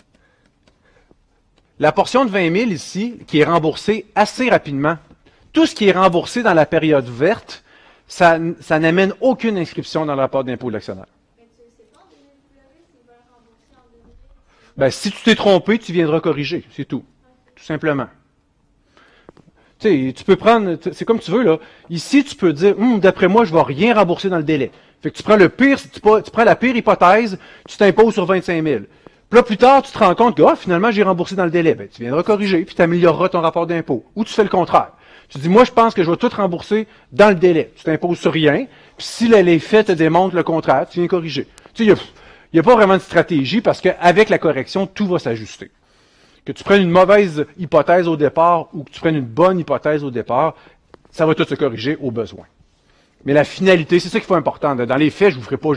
La portion de 20 000 ici, qui est remboursée assez rapidement, tout ce qui est remboursé dans la période verte, ça n'amène aucune inscription dans le rapport d'impôt de l'actionnaire. Mais tu ne sais pas en 2019 s'ils veulent rembourser en 2020? Ben, si tu t'es trompé, tu viendras corriger, c'est tout. Tout simplement. Tu sais, tu peux prendre, c'est comme tu veux, là. Ici, tu peux dire, d'après moi, je ne vais rien rembourser dans le délai. Fait que tu prends le pire, tu prends la pire hypothèse, tu t'imposes sur 25 000. Puis là, plus tard, tu te rends compte que, finalement, j'ai remboursé dans le délai. Ben, tu viendras corriger, puis tu amélioreras ton rapport d'impôt. Ou tu fais le contraire. Tu dis, moi, je pense que je vais tout rembourser dans le délai. Tu t'imposes sur rien, puis si les faits te démontrent le contraire, tu viens corriger. Tu sais, il n'y a pas vraiment de stratégie, parce qu'avec la correction, tout va s'ajuster. Que tu prennes une mauvaise hypothèse au départ ou que tu prennes une bonne hypothèse au départ, ça va tout se corriger au besoin. Mais la finalité, c'est ça qu'il faut important. Dans les faits, je vous ferai pas...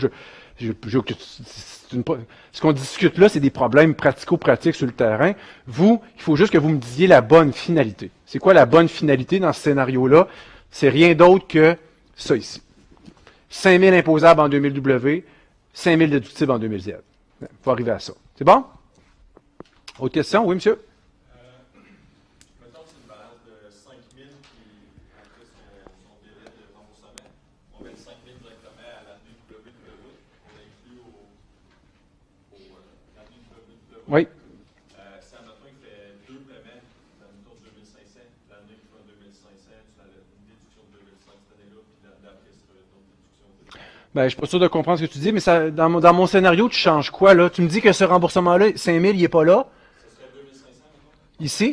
ce qu'on discute là, c'est des problèmes pratico-pratiques sur le terrain. Vous, il faut juste que vous me disiez la bonne finalité. C'est quoi la bonne finalité dans ce scénario-là? C'est rien d'autre que ça ici. 5 000 imposables en 2000W, 5 000 déductibles en 2000Z. Il faut arriver à ça. C'est bon? Autre question? Oui, monsieur? Mettons que c'est une balance de 5 000 qui, après son délai de remboursement, on met 5 000 directement à l'avenue WW, on inclut l'avenue WW. Oui. Si, admettons, il fait deux paiements d'admettons 2500, l'année qui fait 2500, tu as une déduction de 2500 cette année-là, puis l'année d'après, c'est une autre déduction. Ben, je suis pas sûr de comprendre ce que tu dis, mais ça, dans mon scénario, tu changes quoi, là? Tu me dis que ce remboursement-là, 5 000, il n'est pas là? Ici?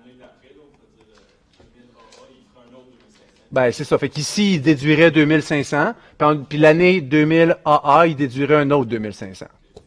Ben, c'est ça. Fait qu'ici, il déduirait 2500. Puis l'année 2000 AA, il déduirait un autre 2500.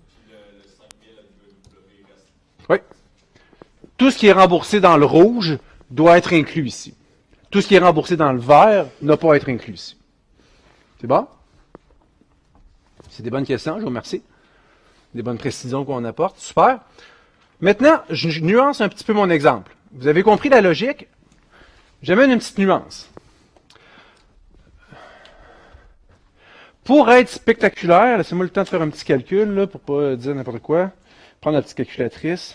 Oui. Tout ce qui est remboursé dans le rouge doit être inclus ici. Tout ce qui est remboursé dans le vert n'a pas à être inclus ici. C'est bon? C'est des bonnes questions, je vous remercie. Des bonnes précisions qu'on apporte. Super. Maintenant, je nuance un petit peu mon exemple. Vous avez compris la logique? J'amène une petite nuance. Pour être spectaculaire, laissez-moi le temps de faire un petit calcul là, pour ne pas dire n'importe quoi. Prendre la petite calculatrice.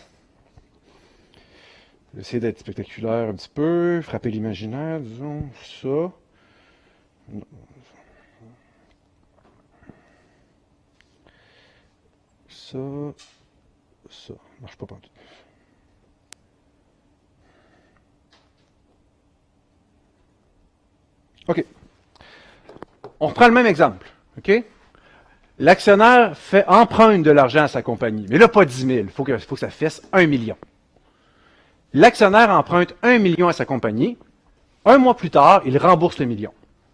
Essayer d'être spectaculaire un petit peu. Frapper l'imaginaire, disons ça. Ça. Ça. Marche pas partout. OK. On reprend le même exemple. OK? L'actionnaire emprunte de l'argent à sa compagnie. Mais là, pas 10 000. Il faut que ça fasse 1 million. L'actionnaire emprunte 1 million à sa compagnie. Un mois plus tard, il rembourse le million.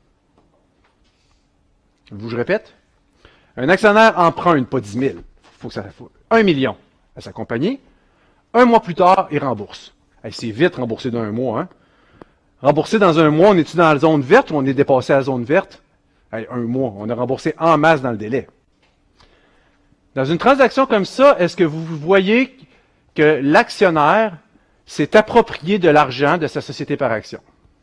Je répète. Un actionnaire emprunte pas 10 000. Faut 1 million à sa compagnie. Un mois plus tard, il rembourse. C'est vite rembourser dans un mois. Hein? Rembourser dans un mois, on est-tu dans la zone verte ou on est dépassé à la zone verte? Un mois, on a remboursé en masse dans le délai. Dans une transaction comme ça, est-ce que vous voyez que l'actionnaire s'est approprié de l'argent de sa société par action?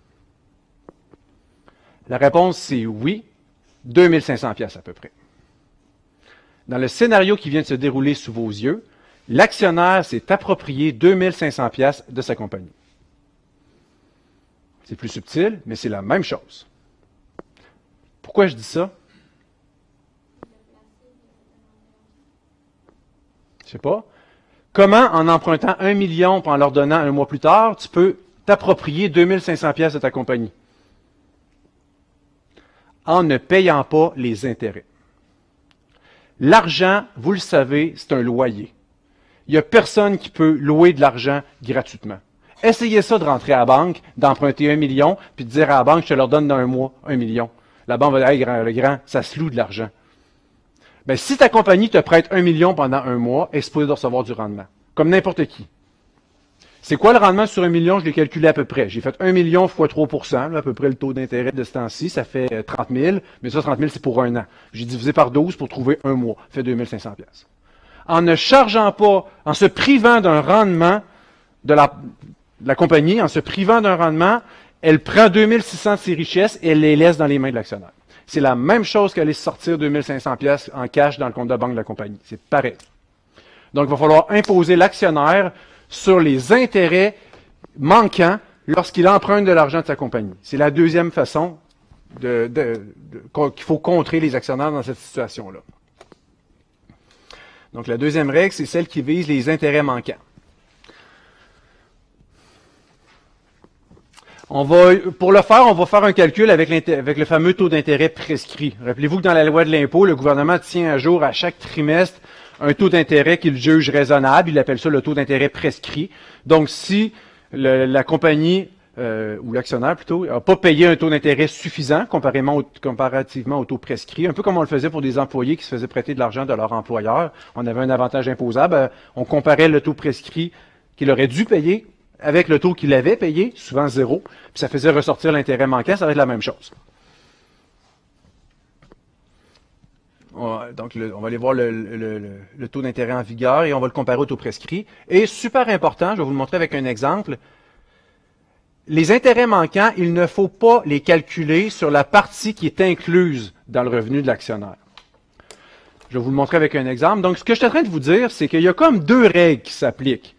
La réponse, c'est oui. 2500 pièces à peu près. Dans le scénario qui vient de se dérouler sous vos yeux, l'actionnaire s'est approprié 2500 pièces de sa compagnie. C'est plus subtil, mais c'est la même chose. Pourquoi je dis ça? Je sais pas. Comment, en empruntant 1 million et en leur donnant un mois plus tard, tu peux t'approprier 2500 pièces de ta compagnie? En ne payant pas les intérêts. L'argent, vous le savez, c'est un loyer. Il n'y a personne qui peut louer de l'argent gratuitement. Essayez ça de rentrer à la banque, d'emprunter 1 million, puis de dire à la banque, je te leur donne dans un mois 1 million. La banque va dire, hey, le grand, ça se loue de l'argent. Ben, si ta compagnie te prête 1 million pendant un mois, elle est supposée de recevoir du rendement. Comme n'importe qui. C'est quoi le rendement sur 1 million? Je l'ai calculé à peu près. J'ai fait 1 million fois 3%, là, à peu près le taux d'intérêt de ce temps-ci, ça fait 30 000. Mais ça, 30 000, c'est pour un an. J'ai divisé par 12 pour trouver un mois. Ça fait 2 500 $. En ne chargeant pas, en se privant d'un rendement de la compagnie, en se privant d'un rendement, elle prend 2 600 de ses richesses et elle les laisse dans les mains de l'actionnaire. C'est la même chose qu'aller sortir 2 500 $ en cash dans le compte de banque de la compagnie. C'est pareil. Donc, il va falloir imposer l'actionnaire sur les intérêts manquants lorsqu'il emprunte de l'argent de sa compagnie. C'est la deuxième façon qu'il faut contrer les actionnaires dans cette situation-là. Donc, la deuxième règle, c'est celle qui vise les intérêts manquants. Pour le faire, on va faire un calcul avec le fameux taux d'intérêt prescrit. Rappelez-vous que dans la loi de l'impôt, le gouvernement tient à jour à chaque trimestre un taux d'intérêt qu'il juge raisonnable. Il appelle ça le taux d'intérêt prescrit. Donc, si la compagnie, ou l'actionnaire plutôt, n'a pas payé un taux d'intérêt suffisant comparativement au taux prescrit, un peu comme on le faisait pour des employés qui se faisaient prêter de l'argent de leur employeur, on avait un avantage imposable, on comparait le taux prescrit qu'il aurait dû payer avec le taux qu'il avait payé, souvent 0, puis ça faisait ressortir l'intérêt manquant, ça va être la même chose. Donc, on va aller voir le taux d'intérêt en vigueur et on va le comparer au taux prescrit. Et super important, je vais vous le montrer avec un exemple. Les intérêts manquants, il ne faut pas les calculer sur la partie qui est incluse dans le revenu de l'actionnaire. Je vais vous le montrer avec un exemple. Donc, ce que je suis en train de vous dire, c'est qu'il y a comme deux règles qui s'appliquent.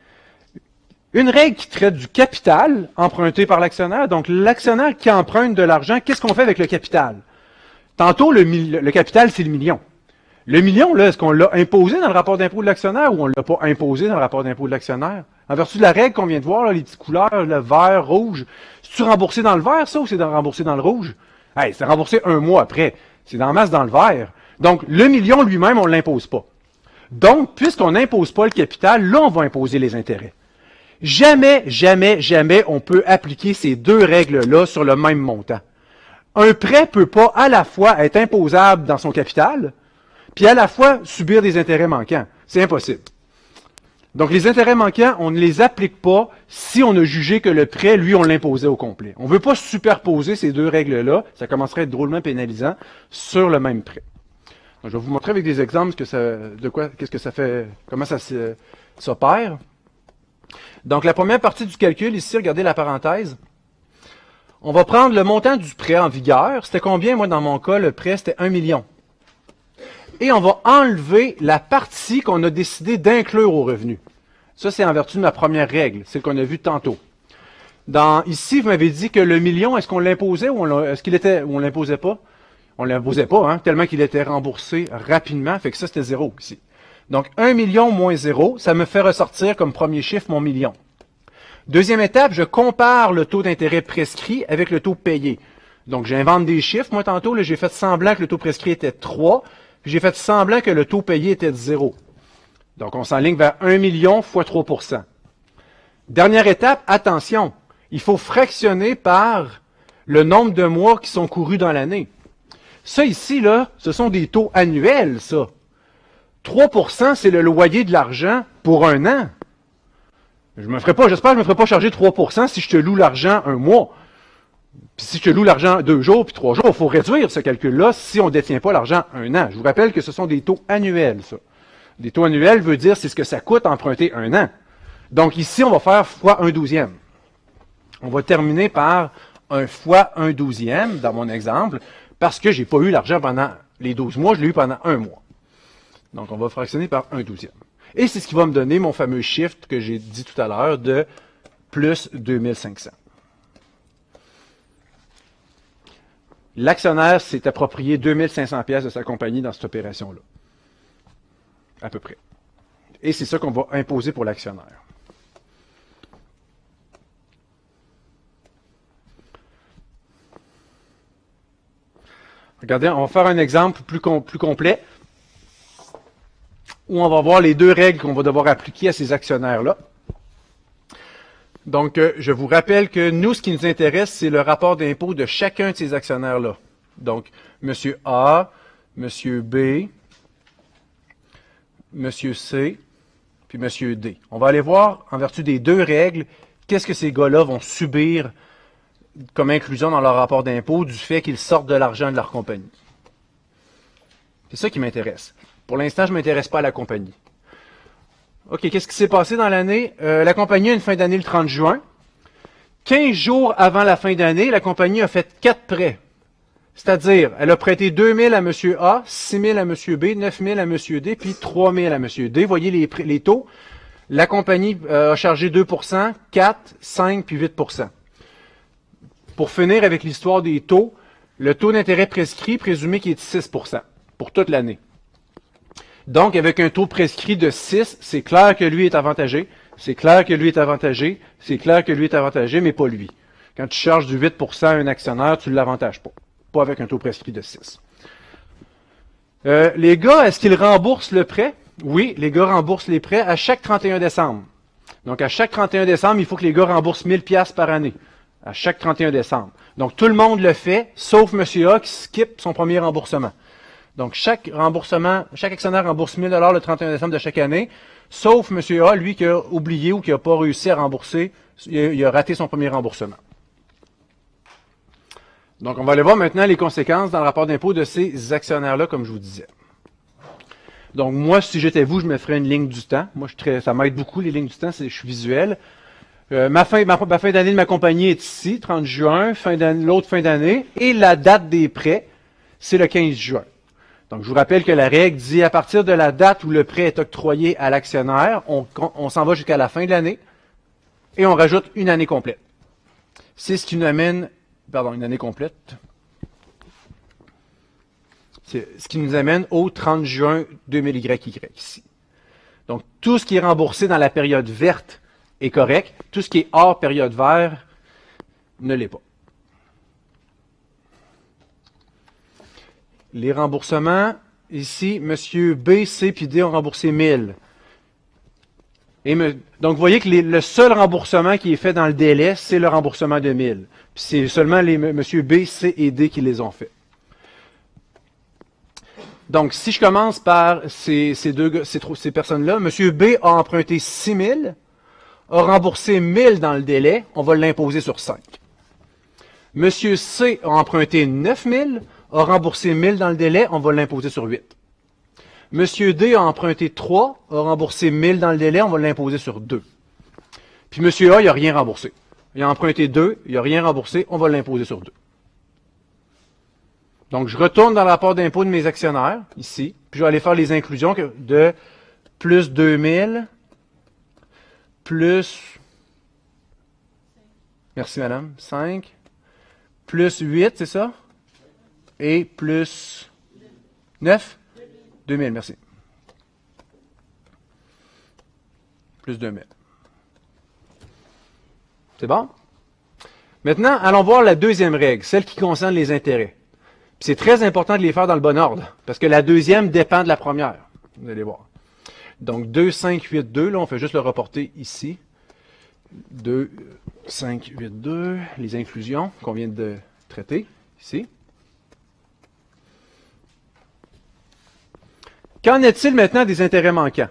Une règle qui traite du capital emprunté par l'actionnaire. Donc, l'actionnaire qui emprunte de l'argent, qu'est-ce qu'on fait avec le capital? Tantôt, le capital, c'est le million. Le million, là, est-ce qu'on l'a imposé dans le rapport d'impôt de l'actionnaire ou on ne l'a pas imposé dans le rapport d'impôt de l'actionnaire? En vertu de la règle qu'on vient de voir, là, les petites couleurs, le vert, rouge, c'est-tu remboursé dans le vert, ça, ou c'est remboursé dans le rouge? Hey, c'est remboursé un mois après. C'est dans masse dans le vert. Donc, le million lui-même, on ne l'impose pas. Donc, puisqu'on n'impose pas le capital, là, on va imposer les intérêts. Jamais, jamais, jamais on peut appliquer ces deux règles-là sur le même montant. Un prêt peut pas à la fois être imposable dans son capital, puis à la fois subir des intérêts manquants. C'est impossible. Donc, les intérêts manquants, on ne les applique pas si on a jugé que le prêt, lui, on l'imposait au complet. On ne veut pas superposer ces deux règles-là, ça commencerait à être drôlement pénalisant, sur le même prêt. Donc, je vais vous montrer avec des exemples qu'est-ce que ça fait, comment ça s'opère. Donc, la première partie du calcul, ici, regardez la parenthèse. On va prendre le montant du prêt en vigueur. C'était combien? Moi, dans mon cas, le prêt, c'était 1 million. Et on va enlever la partie qu'on a décidé d'inclure au revenu. Ça, c'est en vertu de ma première règle, celle qu'on a vue tantôt. Ici, vous m'avez dit que le million, est-ce qu'on l'imposait ou on ne l'imposait pas? On ne l'imposait pas, hein, tellement qu'il était remboursé rapidement, fait que ça, c'était 0 ici. Donc, 1 million moins 0, ça me fait ressortir comme premier chiffre mon million. Deuxième étape, je compare le taux d'intérêt prescrit avec le taux payé. Donc, j'invente des chiffres. Moi, tantôt, j'ai fait semblant que le taux prescrit était 3, puis j'ai fait semblant que le taux payé était de 0. Donc, on s'enligne vers 1 million fois 3%. Dernière étape, attention, il faut fractionner par le nombre de mois qui sont courus dans l'année. Ça ici, là, ce sont des taux annuels, ça. 3%, c'est le loyer de l'argent pour un an. J'espère que je ne me ferai pas charger 3% si je te loue l'argent un mois. Puis si je te loue l'argent 2 jours puis 3 jours, il faut réduire ce calcul-là si on ne détient pas l'argent un an. Je vous rappelle que ce sont des taux annuels, ça. Des taux annuels veut dire c'est ce que ça coûte emprunter un an. Donc ici, on va faire fois 1/12. On va terminer par un fois 1/12 dans mon exemple, parce que je n'ai pas eu l'argent pendant les 12 mois, je l'ai eu pendant un mois. Donc, on va fractionner par 1/12. Et c'est ce qui va me donner mon fameux chiffre que j'ai dit tout à l'heure de plus 2500. L'actionnaire s'est approprié 2500 pièces de sa compagnie dans cette opération-là. À peu près. Et c'est ça qu'on va imposer pour l'actionnaire. Regardez, on va faire un exemple plus complet. où on va voir les deux règles qu'on va devoir appliquer à ces actionnaires-là. Donc, je vous rappelle que nous, ce qui nous intéresse, c'est le rapport d'impôt de chacun de ces actionnaires-là. Donc, M. A, M. B, M. C, puis M. D. On va aller voir, en vertu des deux règles, qu'est-ce que ces gars-là vont subir comme inclusion dans leur rapport d'impôt du fait qu'ils sortent de l'argent de leur compagnie. C'est ça qui m'intéresse. Pour l'instant, je ne m'intéresse pas à la compagnie. OK, qu'est-ce qui s'est passé dans l'année? La compagnie a une fin d'année le 30 juin. 15 jours avant la fin d'année, la compagnie a fait 4 prêts. C'est-à-dire, elle a prêté 2 000 à M. A, 6 000 à M. B, 9 000 à M. D, puis 3 000 à M. D. Voyez les taux. La compagnie a chargé 2 4, 5 puis 8 Pour finir avec l'histoire des taux, le taux d'intérêt prescrit présumé qui est de 6 pour toute l'année. Donc, avec un taux prescrit de 6, c'est clair que lui est avantagé, c'est clair que lui est avantagé, c'est clair que lui est avantagé, mais pas lui. Quand tu charges du 8 à un actionnaire, tu ne l'avantages pas. Pas avec un taux prescrit de 6. Les gars, est-ce qu'ils remboursent le prêt? Oui, les gars remboursent les prêts à chaque 31 décembre. Donc, à chaque 31 décembre, il faut que les gars remboursent 1 000 $ par année. À chaque 31 décembre. Donc, tout le monde le fait, sauf M. A qui skip son premier remboursement. Donc, chaque actionnaire rembourse 1 000 $ le 31 décembre de chaque année, sauf M. A, lui, qui a oublié ou qui n'a pas réussi à rembourser, il a raté son premier remboursement. Donc, on va aller voir maintenant les conséquences dans le rapport d'impôt de ces actionnaires-là, comme je vous disais. Donc, moi, si j'étais vous, je me ferais une ligne du temps. Moi, ça m'aide beaucoup, les lignes du temps, je suis visuel. Ma fin d'année de ma compagnie est ici, 30 juin, l'autre fin d'année, et la date des prêts, c'est le 15 juin. Donc, je vous rappelle que la règle dit à partir de la date où le prêt est octroyé à l'actionnaire, on s'en va jusqu'à la fin de l'année, et on rajoute une année complète. C'est ce qui nous amène, une année complète. C'est ce qui nous amène au 30 juin 2000YY ici. Donc, tout ce qui est remboursé dans la période verte est correct. Tout ce qui est hors période verte ne l'est pas. Les remboursements, ici, M. B, C puis D ont remboursé 1000. Donc, vous voyez que le seul remboursement qui est fait dans le délai, c'est le remboursement de 1000. Puis c'est seulement M. B, C et D qui les ont fait. Donc, si je commence par ces personnes-là, M. B a emprunté 6000, a remboursé 1000 dans le délai, on va l'imposer sur 5. M. C a emprunté 9000, a remboursé 1000 dans le délai, on va l'imposer sur 8. M. D a emprunté 3, a remboursé 1000 dans le délai, on va l'imposer sur 2. Puis M. A, il n'a rien remboursé. Il a emprunté 2, il n'a rien remboursé, on va l'imposer sur 2. Donc, je retourne dans le rapport d'impôt de mes actionnaires, ici, puis je vais aller faire les inclusions de plus 2000, plus, merci madame, 5, plus 8, c'est ça? Et plus 9? 2000, merci. Plus 2000. C'est bon? Maintenant, allons voir la deuxième règle, celle qui concerne les intérêts. C'est très important de les faire dans le bon ordre, parce que la deuxième dépend de la première. Vous allez voir. Donc, 2, 5, 8, 2, là, on fait juste le reporter ici. 2, 5, 8, 2, les inclusions qu'on vient de traiter, ici. Qu'en est-il maintenant des intérêts manquants?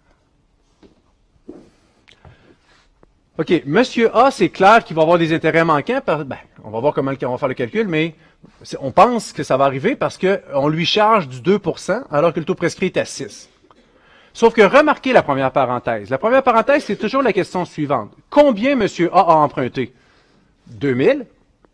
OK, Monsieur A, c'est clair qu'il va avoir des intérêts manquants. On va voir comment on va faire le calcul, mais on pense que ça va arriver parce qu'on lui charge du 2 % alors que le taux prescrit est à 6. Sauf que remarquez la première parenthèse. La première parenthèse, c'est toujours la question suivante. Combien M. A a emprunté? 2000.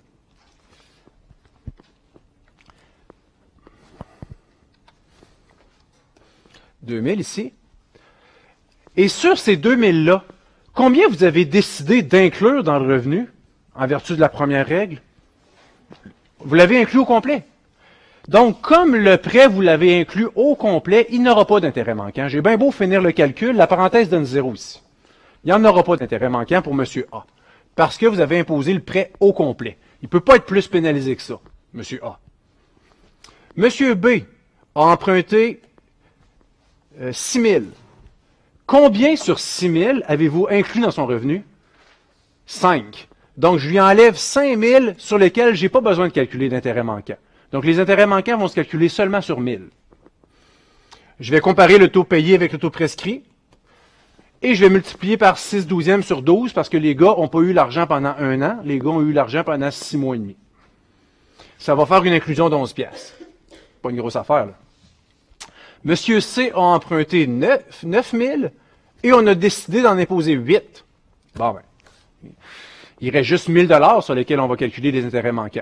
Ici. Et sur ces 2000-là, combien vous avez décidé d'inclure dans le revenu, en vertu de la première règle? Vous l'avez inclus au complet. Donc, comme le prêt, vous l'avez inclus au complet, il n'aura pas d'intérêt manquant. J'ai bien beau finir le calcul, la parenthèse donne 0 ici. Il n'y en aura pas d'intérêt manquant pour M. A. Parce que vous avez imposé le prêt au complet. Il ne peut pas être plus pénalisé que ça, M. A. M. B a emprunté 6 000. Combien sur 6 000 avez-vous inclus dans son revenu? 5. Donc, je lui enlève 5 000 sur lesquels je n'ai pas besoin de calculer d'intérêt manquant. Donc, les intérêts manquants vont se calculer seulement sur 1000. Je vais comparer le taux payé avec le taux prescrit. Et je vais multiplier par 6/12 sur 12 parce que les gars n'ont pas eu l'argent pendant 1 an. Les gars ont eu l'argent pendant 6 mois et demi. Ça va faire une inclusion d'11 piastres. Pas une grosse affaire, là. Monsieur C a emprunté 9 000 et on a décidé d'en imposer 8. Bon, ben. Il reste juste 1 000 sur lesquels on va calculer les intérêts manquants.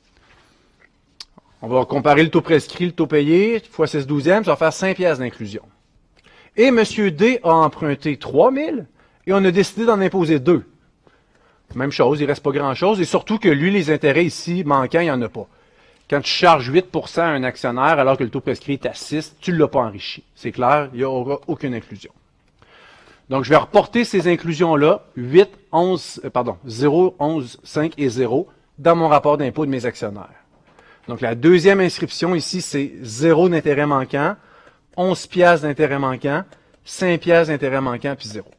On va comparer le taux prescrit, le taux payé, fois 6/12, ça va faire 5 piastres d'inclusion. Et M. D a emprunté 3 000 et on a décidé d'en imposer 2. Même chose, il ne reste pas grand-chose. Et surtout que lui, les intérêts ici manquants, il n'y en a pas. Quand tu charges 8 à un actionnaire alors que le taux prescrit est à 6, tu ne l'as pas enrichi. C'est clair, il n'y aura aucune inclusion. Donc, je vais reporter ces inclusions-là, 8, 11, 0, 11, 5 et 0, dans mon rapport d'impôt de mes actionnaires. Donc, la deuxième inscription ici, c'est 0 d'intérêt manquant, 11 piastres d'intérêt manquant, 5 piastres d'intérêt manquant, puis 0.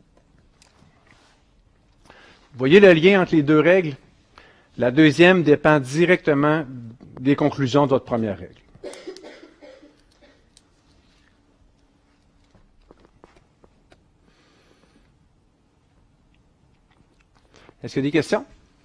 Vous voyez le lien entre les deux règles? La deuxième dépend directement des conclusions de votre première règle. Est-ce qu'il y a des questions?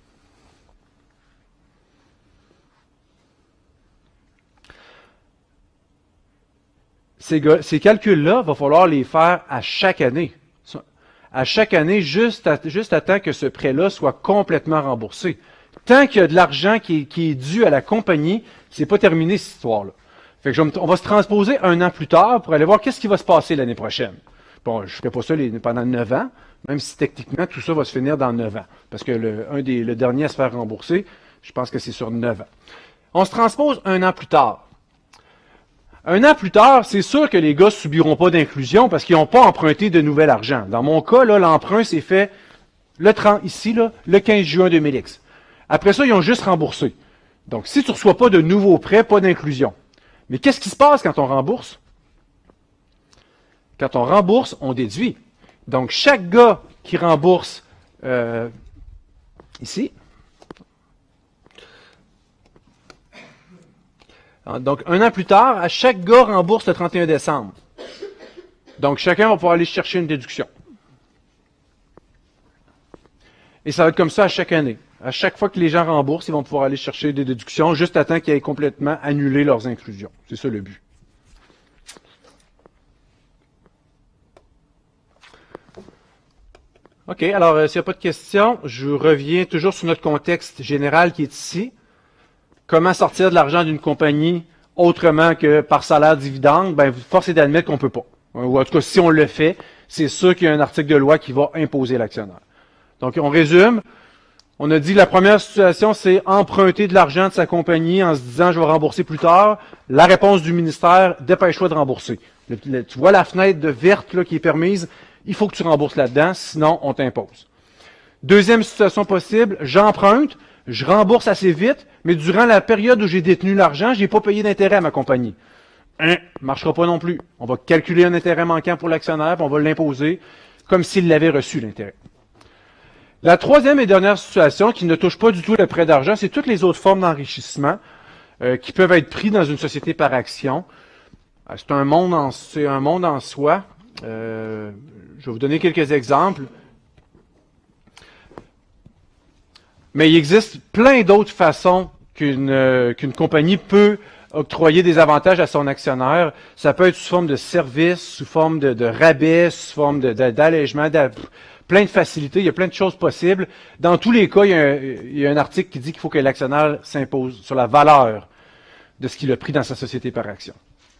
Ces calculs-là, il va falloir les faire à chaque année. À chaque année, juste à temps que ce prêt-là soit complètement remboursé. Tant qu'il y a de l'argent qui est dû à la compagnie, c'est pas terminé cette histoire-là. Fait que on va se transposer 1 an plus tard pour aller voir qu'est-ce qui va se passer l'année prochaine. Bon, je ne ferai pas ça pendant 9 ans, même si techniquement tout ça va se finir dans 9 ans. Parce que le dernier à se faire rembourser, je pense que c'est sur 9 ans. On se transpose 1 an plus tard. 1 an plus tard, c'est sûr que les gars ne subiront pas d'inclusion parce qu'ils n'ont pas emprunté de nouvel argent. Dans mon cas, là, l'emprunt s'est fait le 15 juin 2000X. Après ça, ils ont juste remboursé. Donc, si tu ne reçois pas de nouveaux prêts, pas d'inclusion. Mais qu'est-ce qui se passe quand on rembourse? Quand on rembourse, on déduit. Donc, chaque gars qui rembourse ici, donc 1 an plus tard, à chaque gars rembourse le 31 décembre. Donc, chacun va pouvoir aller chercher une déduction. Et ça va être comme ça à chaque année. À chaque fois que les gens remboursent, ils vont pouvoir aller chercher des déductions juste à temps qu'ils aient complètement annulé leurs inclusions. C'est ça le but. OK, alors s'il n'y a pas de questions, je reviens toujours sur notre contexte général qui est ici. Comment sortir de l'argent d'une compagnie autrement que par salaire dividende? Ben, force est d'admettre qu'on ne peut pas. Ou en tout cas, si on le fait, c'est sûr qu'il y a un article de loi qui va imposer l'actionnaire. Donc, on résume. On a dit que la première situation, c'est emprunter de l'argent de sa compagnie en se disant « je vais rembourser plus tard ». La réponse du ministère, dépêche-toi de rembourser. Tu vois la fenêtre de verte là, qui est permise, il faut que tu rembourses là-dedans, sinon on t'impose. Deuxième situation possible, j'emprunte, je rembourse assez vite, mais durant la période où j'ai détenu l'argent, je n'ai pas payé d'intérêt à ma compagnie. Marchera pas non plus. On va calculer un intérêt manquant pour l'actionnaire, puis on va l'imposer comme s'il l'avait reçu, l'intérêt. La troisième et dernière situation, qui ne touche pas du tout le prêt d'argent, c'est toutes les autres formes d'enrichissement qui peuvent être pris dans une société par action. C'est un monde en soi. Je vais vous donner quelques exemples. Mais il existe plein d'autres façons qu'une compagnie peut octroyer des avantages à son actionnaire. Ça peut être sous forme de services, sous forme de rabais, sous forme d'allègement, plein de facilités. Il y a plein de choses possibles. Dans tous les cas, il y a un article qui dit qu'il faut que l'actionnaire s'impose sur la valeur de ce qu'il a pris dans sa société par action.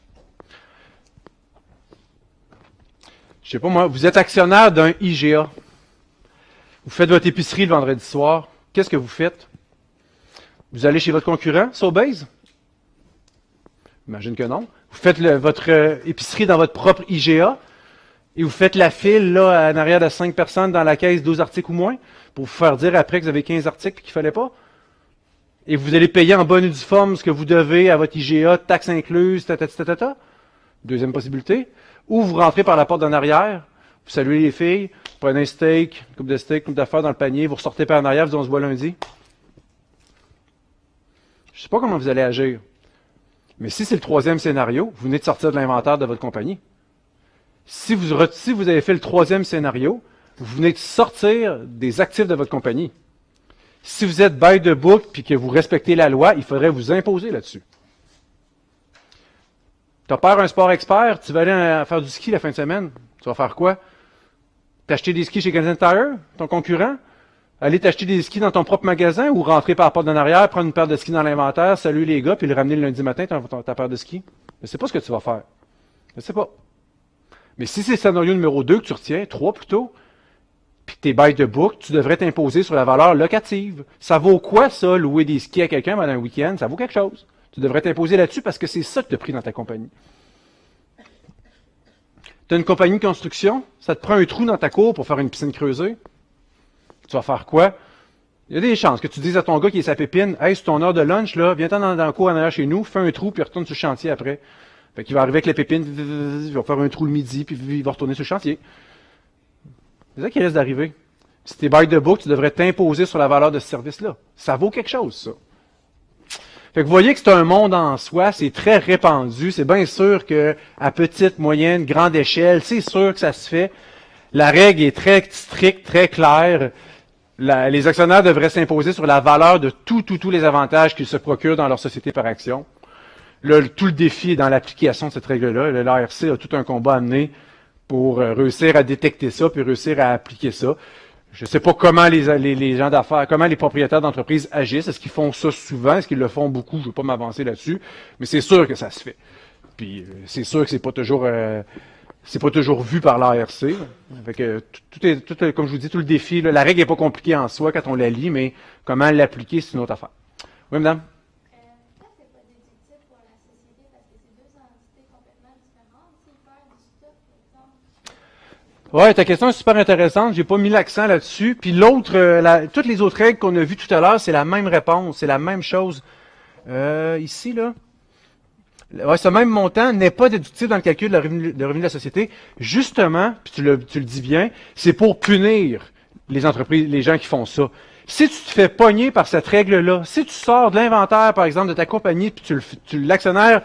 Je sais pas moi, vous êtes actionnaire d'un IGA. Vous faites votre épicerie le vendredi soir. Qu'est-ce que vous faites? Vous allez chez votre concurrent, Sobeys? J'imagine que non. Vous faites votre épicerie dans votre propre IGA et vous faites la file là, en arrière de 5 personnes dans la caisse, 12 articles ou moins, pour vous faire dire après que vous avez 15 articles et qu'il ne fallait pas. Et vous allez payer en bonne et due forme ce que vous devez à votre IGA, taxes incluses, Deuxième possibilité. Ou vous rentrez par la porte d'en arrière, vous saluez les filles, vous prenez un steak, une coupe de steak, une coupe d'affaires dans le panier, vous ressortez par en arrière, vous dites on se voit lundi. Je ne sais pas comment vous allez agir. Mais si c'est le troisième scénario, vous venez de sortir de l'inventaire de votre compagnie. Si vous avez fait le troisième scénario, vous venez de sortir des actifs de votre compagnie. Si vous êtes by the book puis que vous respectez la loi, il faudrait vous imposer là-dessus. Tu as peur un sport expert, tu vas aller faire du ski la fin de semaine. Tu vas faire quoi? T'acheter des skis chez Canadian Tire, ton concurrent? Aller t'acheter des skis dans ton propre magasin ou rentrer par la porte d'en arrière, prendre une paire de skis dans l'inventaire, saluer les gars, puis le ramener le lundi matin, ta paire de skis? Je ne sais pas ce que tu vas faire. Je ne sais pas. Mais si c'est le scénario numéro 2 que tu retiens, 3 plutôt, puis que tu es by the book, tu devrais t'imposer sur la valeur locative. Ça vaut quoi, ça, louer des skis à quelqu'un pendant un week-end? Ça vaut quelque chose. Tu devrais t'imposer là-dessus parce que c'est ça que tu as pris dans ta compagnie. Tu as une compagnie de construction, ça te prend un trou dans ta cour pour faire une piscine creusée. Tu vas faire quoi? Il y a des chances que tu dises à ton gars qui est sa pépine, « Hey, c'est ton heure de lunch, là, viens-t'en dans le cour en arrière chez nous, fais un trou, puis retourne sur le chantier après. » Fait qu'il va arriver avec la pépine, il va faire un trou le midi, puis il va retourner sur le chantier. C'est ça qui risque d'arriver. Si tu es by the book, tu devrais t'imposer sur la valeur de ce service-là. Ça vaut quelque chose, ça. Fait que vous voyez que c'est un monde en soi, c'est très répandu, c'est bien sûr que à petite, moyenne, grande échelle, c'est sûr que ça se fait. La règle est très stricte, très claire. Les actionnaires devraient s'imposer sur la valeur de tous les avantages qu'ils se procurent dans leur société par action. Tout le défi est dans l'application de cette règle-là. L'ARC a tout un combat à mener pour réussir à détecter ça, puis réussir à appliquer ça. Je ne sais pas comment les gens d'affaires, comment les propriétaires d'entreprises agissent. Est-ce qu'ils font ça souvent? Est-ce qu'ils le font beaucoup? Je ne veux pas m'avancer là-dessus. Mais c'est sûr que ça se fait. Puis c'est sûr que c'est pas toujours vu par l'ARC. Tout est, comme je vous dis, tout le défi. La règle n'est pas compliquée en soi quand on la lit, mais comment l'appliquer, c'est une autre affaire. Oui, madame? Pourquoi c'est pas déductible pour la société? Parce que c'est deux entités complètement différentes. S'il perd du stock, par exemple. Oui, ta question est super intéressante. J'ai pas mis l'accent là-dessus. Puis toutes les autres règles qu'on a vues tout à l'heure, c'est la même réponse, c'est la même chose. Ici, là. Ouais, ce même montant n'est pas déductible dans le calcul de revenu de la société. Justement, puis tu le dis bien, c'est pour punir les entreprises, les gens qui font ça. Si tu te fais pogner par cette règle-là, si tu sors de l'inventaire, par exemple, de ta compagnie, puis l'actionnaire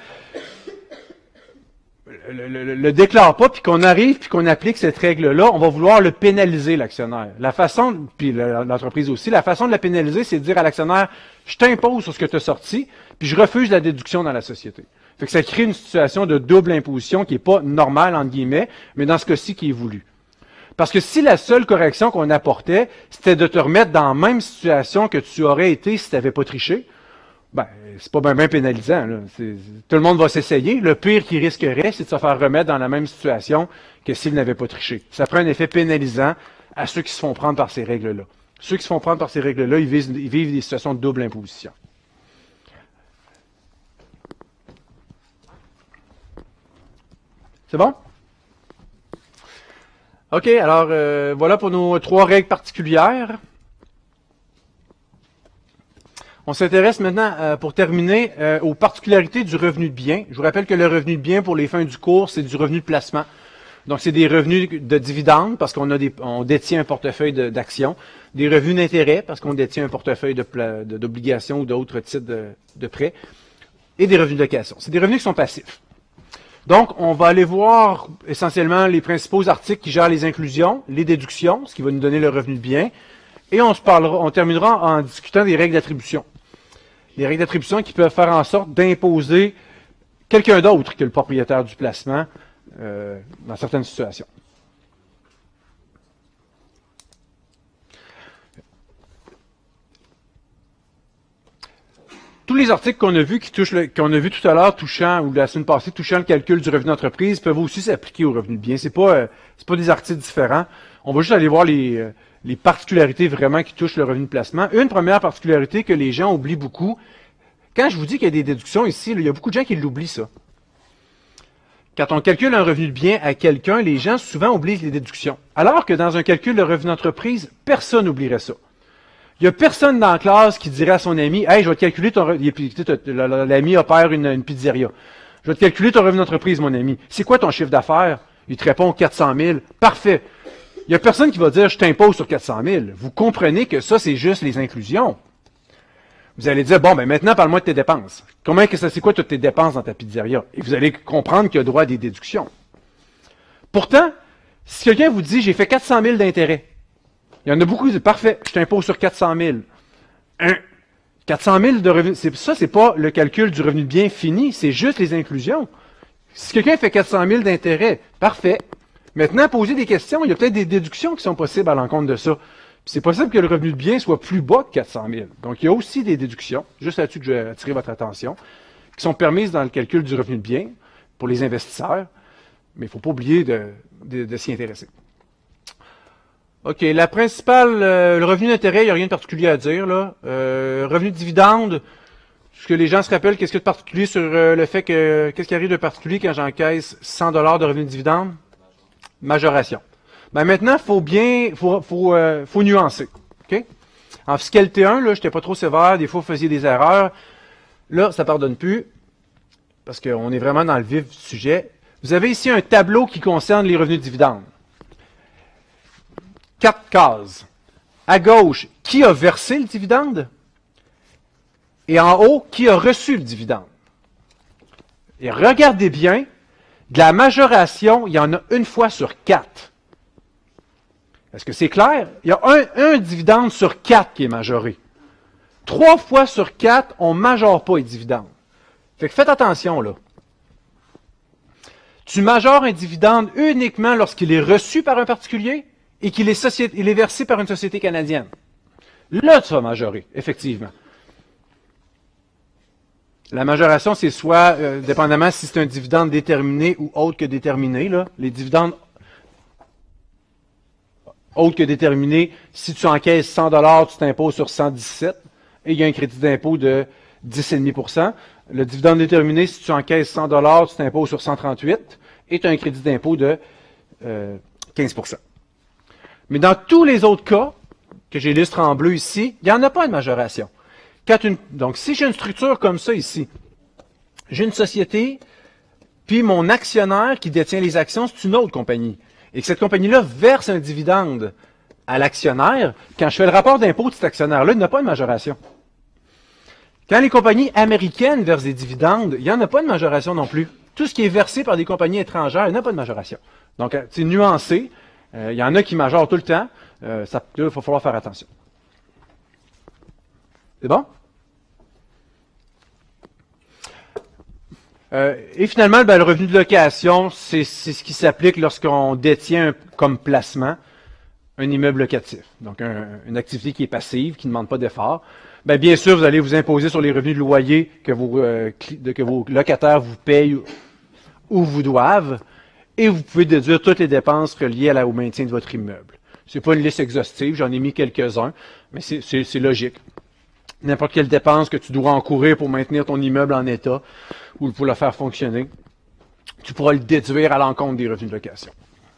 le déclare pas, puis qu'on arrive, puis qu'on applique cette règle-là, on va vouloir le pénaliser, l'actionnaire. La façon, puis l'entreprise aussi, la façon de la pénaliser, c'est de dire à l'actionnaire, je t'impose sur ce que tu as sorti, puis je refuse la déduction dans la société. Fait que ça crée une situation de double imposition qui est pas normale, entre guillemets, mais dans ce cas-ci, qui est voulu. Parce que si la seule correction qu'on apportait, c'était de te remettre dans la même situation que tu aurais été si tu n'avais pas triché, ben, c'est pas bien pénalisant. Là. Tout le monde va s'essayer. Le pire qu'il risquerait, c'est de se faire remettre dans la même situation que s'il n'avait pas triché. Ça prend un effet pénalisant à ceux qui se font prendre par ces règles-là. Ceux qui se font prendre par ces règles-là, ils vivent des situations de double imposition. C'est bon? OK, alors voilà pour nos 3 règles particulières. On s'intéresse maintenant, pour terminer, aux particularités du revenu de bien. Je vous rappelle que le revenu de bien, pour les fins du cours, c'est du revenu de placement. Donc, c'est des revenus de dividendes, parce on détient un portefeuille d'actions. Des revenus d'intérêt, parce qu'on détient un portefeuille d'obligations ou d'autres types de prêts. Et des revenus de location. C'est des revenus qui sont passifs. Donc, on va aller voir essentiellement les principaux articles qui gèrent les inclusions, les déductions, ce qui va nous donner le revenu de bien. Et on terminera en discutant des règles d'attribution. Les règles d'attribution qui peuvent faire en sorte d'imposer quelqu'un d'autre que le propriétaire du placement dans certaines situations. Tous les articles qu'on a vus qu'on a vu tout à l'heure touchant, ou la semaine passée, touchant le calcul du revenu d'entreprise, peuvent aussi s'appliquer au revenu de bien. C'est pas des articles différents. On va juste aller voir les particularités vraiment qui touchent le revenu de placement. Une première particularité que les gens oublient beaucoup, quand je vous dis qu'il y a des déductions ici, il y a beaucoup de gens qui l'oublient, ça. Quand on calcule un revenu de bien à quelqu'un, les gens souvent oublient les déductions. Alors que dans un calcul de revenu d'entreprise, personne n'oublierait ça. Il n'y a personne dans la classe qui dirait à son ami, « Hey, je vais te calculer ton revenu... » L'ami opère une pizzeria. « Je vais te calculer ton revenu d'entreprise, mon ami. C'est quoi ton chiffre d'affaires? » Il te répond 400 000. Parfait. Il n'y a personne qui va dire « je t'impose sur 400 000 ». Vous comprenez que ça, c'est juste les inclusions. Vous allez dire « bon, ben maintenant, parle-moi de tes dépenses. Comment que ça, c'est quoi toutes tes dépenses dans ta pizzeria? » Et vous allez comprendre qu'il y a droit à des déductions. Pourtant, si quelqu'un vous dit « j'ai fait 400 000 d'intérêt », il y en a beaucoup qui disent « parfait, je t'impose sur 400 000 ». 400 000 de revenus, ça, c'est pas le calcul du revenu de bien fini, c'est juste les inclusions. Si quelqu'un fait 400 000 d'intérêt, parfait. Maintenant, poser des questions, il y a peut-être des déductions qui sont possibles à l'encontre de ça. C'est possible que le revenu de bien soit plus bas que 400 000. Donc, il y a aussi des déductions, juste là-dessus que je vais attirer votre attention, qui sont permises dans le calcul du revenu de bien pour les investisseurs, mais il ne faut pas oublier de s'y intéresser. OK, la principale, le revenu d'intérêt, il n'y a rien de particulier à dire, là. Revenu de dividende, ce que les gens se rappellent, qu'est-ce qu'il y a de particulier sur le fait que, qu'est-ce qui arrive de particulier quand j'encaisse 100 $ de revenu de dividende? Majoration. Ben maintenant, faut nuancer. OK? En fiscalité 1, là, j'étais pas trop sévère, des fois, vous faisiez des erreurs. Là, ça pardonne plus, parce qu'on est vraiment dans le vif du sujet. Vous avez ici un tableau qui concerne les revenus de dividende. 4 cases. À gauche, qui a versé le dividende? Et en haut, qui a reçu le dividende? Et regardez bien, de la majoration, il y en a une fois sur 4. Est-ce que c'est clair? Il y a un dividende sur 4 qui est majoré. 3 fois sur 4, on ne majore pas les dividendes. Fait que faites attention, là. Tu majores un dividende uniquement lorsqu'il est reçu par un particulier et qu'il est versé par une société canadienne. Là, tu vas majorer, effectivement. La majoration, c'est soit, dépendamment si c'est un dividende déterminé ou autre que déterminé, là, les dividendes autres que déterminés, si tu encaisses 100 $, tu t'imposes sur 117 et il y a un crédit d'impôt de 10,5 %. Le dividende déterminé, si tu encaisses 100 $, tu t'imposes sur 138 et tu as un crédit d'impôt de 15 %. Mais dans tous les autres cas, que j'illustre en bleu ici, il n'y en a pas de majoration. Donc, si j'ai une structure comme ça ici, j'ai une société, puis mon actionnaire qui détient les actions, c'est une autre compagnie. Et que cette compagnie-là verse un dividende à l'actionnaire, quand je fais le rapport d'impôt de cet actionnaire-là, il n'y a pas de majoration. Quand les compagnies américaines versent des dividendes, il n'y en a pas de majoration non plus. Tout ce qui est versé par des compagnies étrangères, il n'y a pas de majoration. Donc, c'est nuancé. Il y en a qui majorent tout le temps. Il va falloir faire attention. C'est bon? Et finalement, le revenu de location, c'est ce qui s'applique lorsqu'on détient comme placement un immeuble locatif. Donc, une activité qui est passive, qui ne demande pas d'effort. Bien sûr, vous allez vous imposer sur les revenus de loyer que vos locataires vous payent ou vous doivent. Et vous pouvez déduire toutes les dépenses reliées au maintien de votre immeuble. Ce n'est pas une liste exhaustive, j'en ai mis quelques-uns, mais c'est logique. N'importe quelle dépense que tu dois encourir pour maintenir ton immeuble en état ou pour le faire fonctionner, tu pourras le déduire à l'encontre des revenus de location.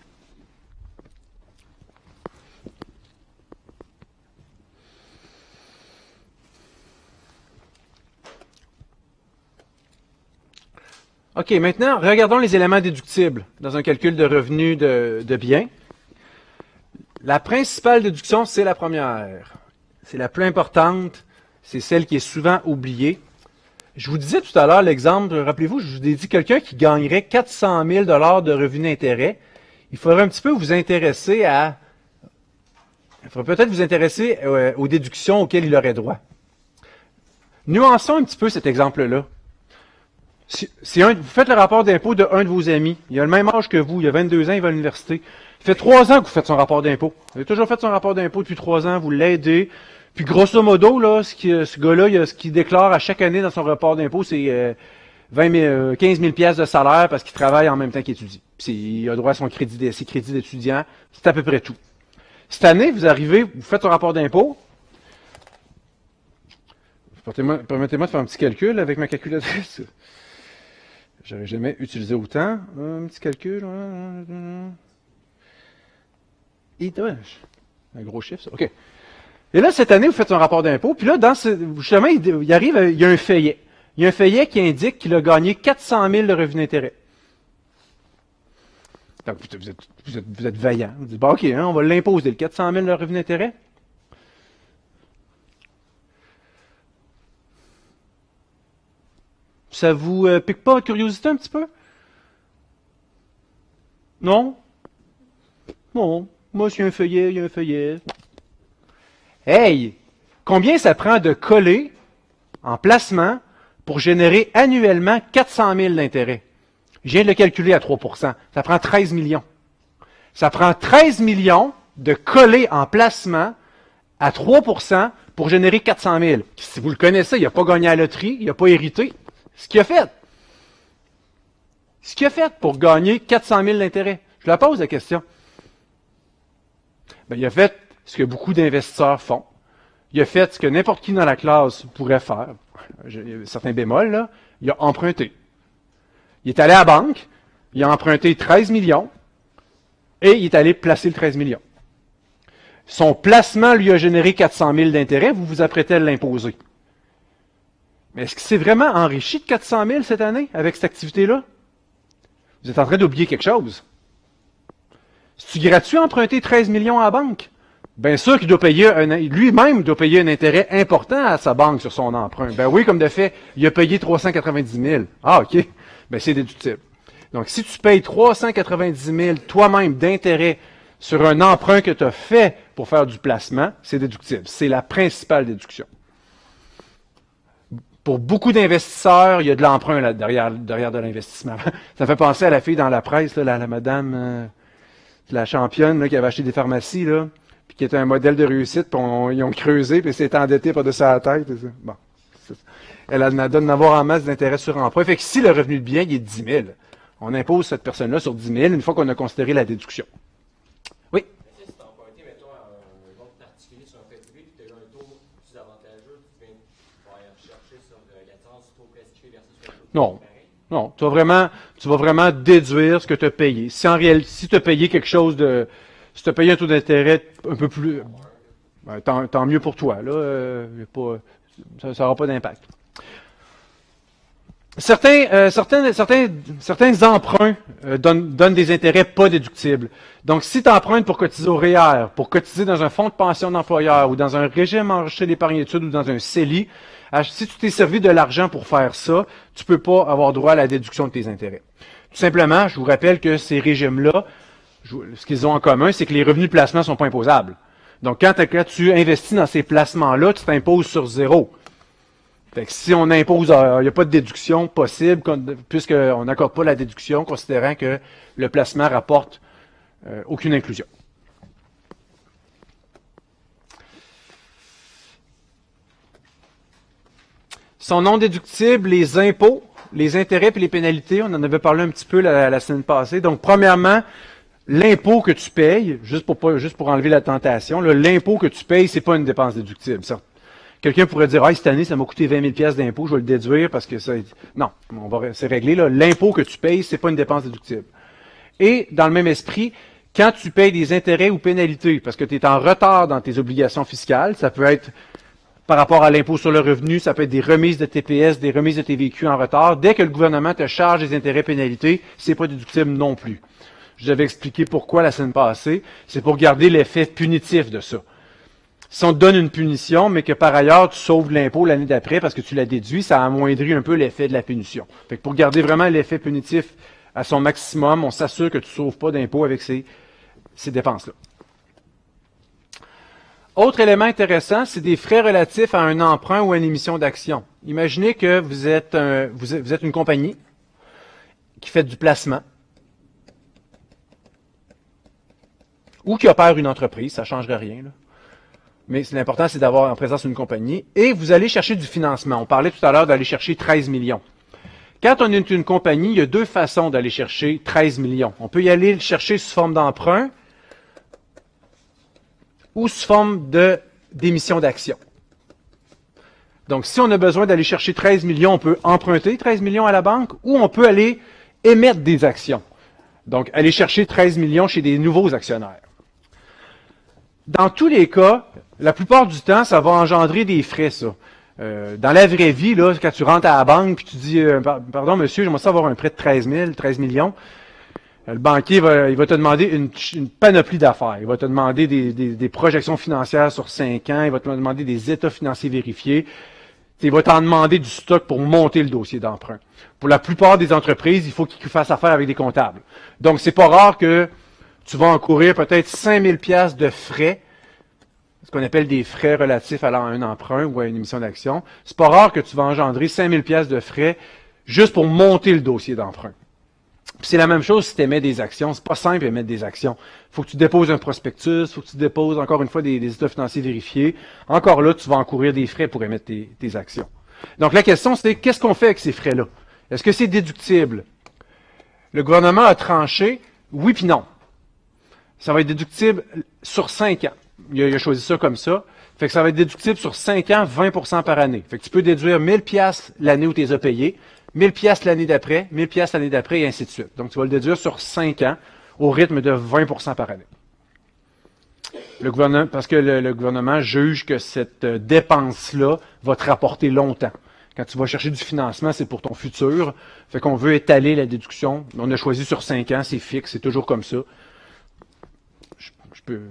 OK, maintenant, regardons les éléments déductibles dans un calcul de revenus de biens. La principale déduction, c'est la première. C'est la plus importante. C'est celle qui est souvent oubliée. Je vous disais tout à l'heure l'exemple, rappelez-vous, je vous ai dit quelqu'un qui gagnerait 400 000 $ de revenus d'intérêt. Il faudrait un petit peu vous intéresser aux déductions auxquelles il aurait droit. Nuançons un petit peu cet exemple-là. Vous faites le rapport d'impôt d'un de vos amis. Il a le même âge que vous, il a 22 ans, il va à l'université. Ça fait 3 ans que vous faites son rapport d'impôt. Vous avez toujours fait son rapport d'impôt depuis 3 ans, vous l'aidez. Puis grosso modo, là, ce gars-là, ce qu'il déclare à chaque année dans son rapport d'impôt, c'est 15 000 $ de salaire parce qu'il travaille en même temps qu'il étudie. Puis il a droit à ses crédits d'étudiant. C'est à peu près tout. Cette année, vous arrivez, vous faites son rapport d'impôt. Permettez-moi de faire un petit calcul avec ma calculatrice. J'aurais jamais utilisé autant. Un petit calcul. Un gros chiffre, ça. OK. Et là, cette année, vous faites un rapport d'impôt. Puis là, justement, il y a un feuillet. Il y a un feuillet qui indique qu'il a gagné 400 000 de revenus d'intérêt. Donc, vous êtes vaillant. Vous dites, bon, OK, hein, on va l'imposer, le 400 000 de revenu d'intérêt. Ça vous pique pas votre curiosité un petit peu? Non? Bon, moi, s'il y a un feuillet, il y a un feuillet. Hey! Combien ça prend de coller en placement pour générer annuellement 400 000 d'intérêt? Je viens de le calculer à 3 %. Ça prend 13 millions. Ça prend 13 millions de coller en placement à 3 % pour générer 400 000. Si vous le connaissez, il n'a pas gagné à la loterie, il n'a pas hérité. Ce qu'il a fait. Ce qu'il a fait pour gagner 400 000 d'intérêt. Je la pose la question. Ben, il a fait ce que beaucoup d'investisseurs font. Il a fait ce que n'importe qui dans la classe pourrait faire. Il y a certains bémols, là. Il a emprunté. Il est allé à la banque, il a emprunté 13 millions et il est allé placer le 13 millions. Son placement lui a généré 400 000 d'intérêt, vous vous apprêtez à l'imposer. Mais est-ce qu'il s'est vraiment enrichi de 400 000 cette année avec cette activité-là? Vous êtes en train d'oublier quelque chose. C'est-tu gratuit emprunter 13 millions à la banque? Bien sûr qu'il doit payer lui-même doit payer un intérêt important à sa banque sur son emprunt. Ben oui, comme de fait, il a payé 390 000. Ah, OK. Ben c'est déductible. Donc, si tu payes 390 000 toi-même d'intérêt sur un emprunt que tu as fait pour faire du placement, c'est déductible. C'est la principale déduction. Pour beaucoup d'investisseurs, il y a de l'emprunt là derrière de l'investissement. Ça me fait penser à la fille dans la presse, là, la madame, la championne là, qui avait acheté des pharmacies, là, puis qui était un modèle de réussite, puis ils ont creusé, puis elle s'est endettée par-dessus la tête. Bon, elle en donne d'avoir en masse d'intérêt sur emprunt. Fait que si le revenu de bien il est de 10 000, on impose cette personne-là sur 10 000 une fois qu'on a considéré la déduction. Oui? Si tu as emprunté, mettons, un compte particulier sur un prêt privé, puis tu as eu un taux plus avantageux, tu viens chercher sur la différence du taux prescrit versus le taux Non. Non. Tu vas vraiment déduire ce que tu as payé. Si en réalité, si tu as payé quelque chose de. Si tu as payé un taux d'intérêt un peu plus. Ben, tant mieux pour toi. Là, ça n'aura pas d'impact. Certains emprunts donnent des intérêts pas déductibles. Donc, si tu empruntes pour cotiser au REER, pour cotiser dans un fonds de pension d'employeur ou dans un régime enregistré d'épargne études ou dans un CELI, si tu t'es servi de l'argent pour faire ça, tu peux pas avoir droit à la déduction de tes intérêts. Tout simplement, je vous rappelle que ces régimes-là, ce qu'ils ont en commun, c'est que les revenus de placement sont pas imposables. Donc, quand tu investis dans ces placements-là, tu t'imposes sur zéro. Fait que si on impose, il n'y a pas de déduction possible, puisqu'on n'accorde pas la déduction, considérant que le placement rapporte aucune inclusion. Sont non déductibles les impôts, les intérêts et les pénalités. On en avait parlé un petit peu la semaine passée. Donc, premièrement, l'impôt que tu payes, juste pour enlever la tentation, l'impôt que tu payes, c'est pas une dépense déductible. Quelqu'un pourrait dire, cette année, ça m'a coûté 20 000 d'impôt, je vais le déduire parce que ça... Non, c'est réglé. L'impôt que tu payes, c'est pas une dépense déductible. Et, dans le même esprit, quand tu payes des intérêts ou pénalités, parce que tu es en retard dans tes obligations fiscales, ça peut être par rapport à l'impôt sur le revenu, ça peut être des remises de TPS, des remises de TVQ en retard. Dès que le gouvernement te charge des intérêts pénalités, c'est pas déductible non plus. Je vous avais expliqué pourquoi la semaine passée. C'est pour garder l'effet punitif de ça. Si on te donne une punition, mais que par ailleurs tu sauves l'impôt l'année d'après parce que tu l'as déduit, ça amoindrit un peu l'effet de la punition. Fait que pour garder vraiment l'effet punitif à son maximum, on s'assure que tu ne sauves pas d'impôt avec ces dépenses-là. Autre élément intéressant, c'est des frais relatifs à un emprunt ou à une émission d'action. Imaginez que vous êtes une compagnie qui fait du placement ou qui opère une entreprise, ça ne changerait rien, là. Mais l'important, c'est d'avoir en présence une compagnie. Et vous allez chercher du financement. On parlait tout à l'heure d'aller chercher 13 millions. Quand on est une compagnie, il y a deux façons d'aller chercher 13 millions. On peut y aller le chercher sous forme d'emprunt ou sous forme d'émission d'actions. Donc, si on a besoin d'aller chercher 13 millions, on peut emprunter 13 millions à la banque ou on peut aller émettre des actions. Donc, aller chercher 13 millions chez des nouveaux actionnaires. Dans tous les cas, la plupart du temps, ça va engendrer des frais, ça. Dans la vraie vie, là, quand tu rentres à la banque et tu dis « Pardon, monsieur, j'aimerais ça avoir un prêt de 13 millions. Le banquier, il va te demander une panoplie d'affaires. Il va te demander des projections financières sur 5 ans. Il va te demander des états financiers vérifiés. Il va t'en demander du stock pour monter le dossier d'emprunt. Pour la plupart des entreprises, il faut qu'ils fassent affaire avec des comptables. Donc, c'est pas rare que tu vas encourir peut-être 5 000 $ de frais, ce qu'on appelle des frais relatifs à un emprunt ou à une émission d'action. C'est pas rare que tu vas engendrer 5 000 $ de frais juste pour monter le dossier d'emprunt. C'est la même chose si tu émets des actions. C'est pas simple d'émettre des actions. Il faut que tu déposes un prospectus, il faut que tu déposes encore une fois des états financiers vérifiés. Encore là, tu vas encourir des frais pour émettre tes actions. Donc la question, c'est qu'est-ce qu'on fait avec ces frais-là? Est-ce que c'est déductible? Le gouvernement a tranché, oui puis non. Ça va être déductible sur 5 ans. Il a choisi ça comme ça. Fait que ça va être déductible sur 5 ans, 20% par année. Fait que tu peux déduire 1 000 $ l'année où tu les as payés, 1 000 $ l'année d'après, 1 000 $ l'année d'après, et ainsi de suite. Donc, tu vas le déduire sur 5 ans au rythme de 20% par année. Parce que le gouvernement juge que cette dépense-là va te rapporter longtemps. Quand tu vas chercher du financement, c'est pour ton futur. Fait qu'on veut étaler la déduction. On a choisi sur 5 ans, c'est fixe, c'est toujours comme ça. Je peux...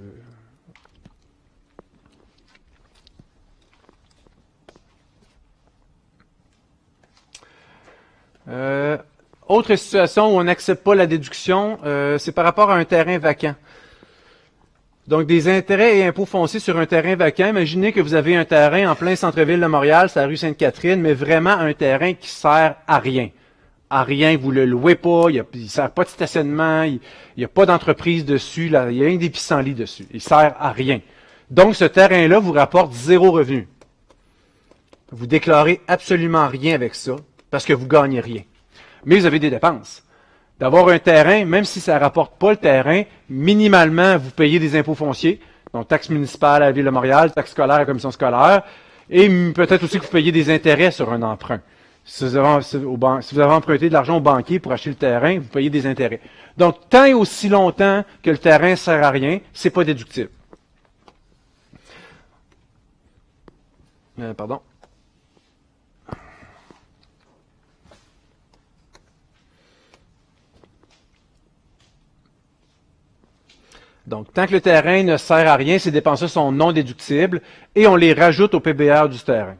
Autre situation où on n'accepte pas la déduction, c'est par rapport à un terrain vacant. Donc, des intérêts et impôts fonciers sur un terrain vacant. Imaginez que vous avez un terrain en plein centre-ville de Montréal, c'est la rue Sainte-Catherine, mais vraiment un terrain qui sert à rien. À rien, vous le louez pas, il ne sert pas de stationnement, il n'y a pas d'entreprise dessus, là, il y a rien des pissenlits dessus. Il sert à rien. Donc, ce terrain-là vous rapporte 0 revenu. Vous déclarez absolument rien avec ça, parce que vous gagnez rien. Mais vous avez des dépenses. D'avoir un terrain, même si ça ne rapporte pas le terrain, minimalement, vous payez des impôts fonciers, donc taxes municipales à la Ville de Montréal, taxes scolaires à la Commission scolaire, et peut-être aussi que vous payez des intérêts sur un emprunt. Si vous avez emprunté de l'argent au banquier pour acheter le terrain, vous payez des intérêts. Donc, tant et aussi longtemps que le terrain ne sert à rien, ce n'est pas déductible. Pardon. Donc, tant que le terrain ne sert à rien, ces dépenses-là sont non déductibles et on les rajoute au PBR du terrain.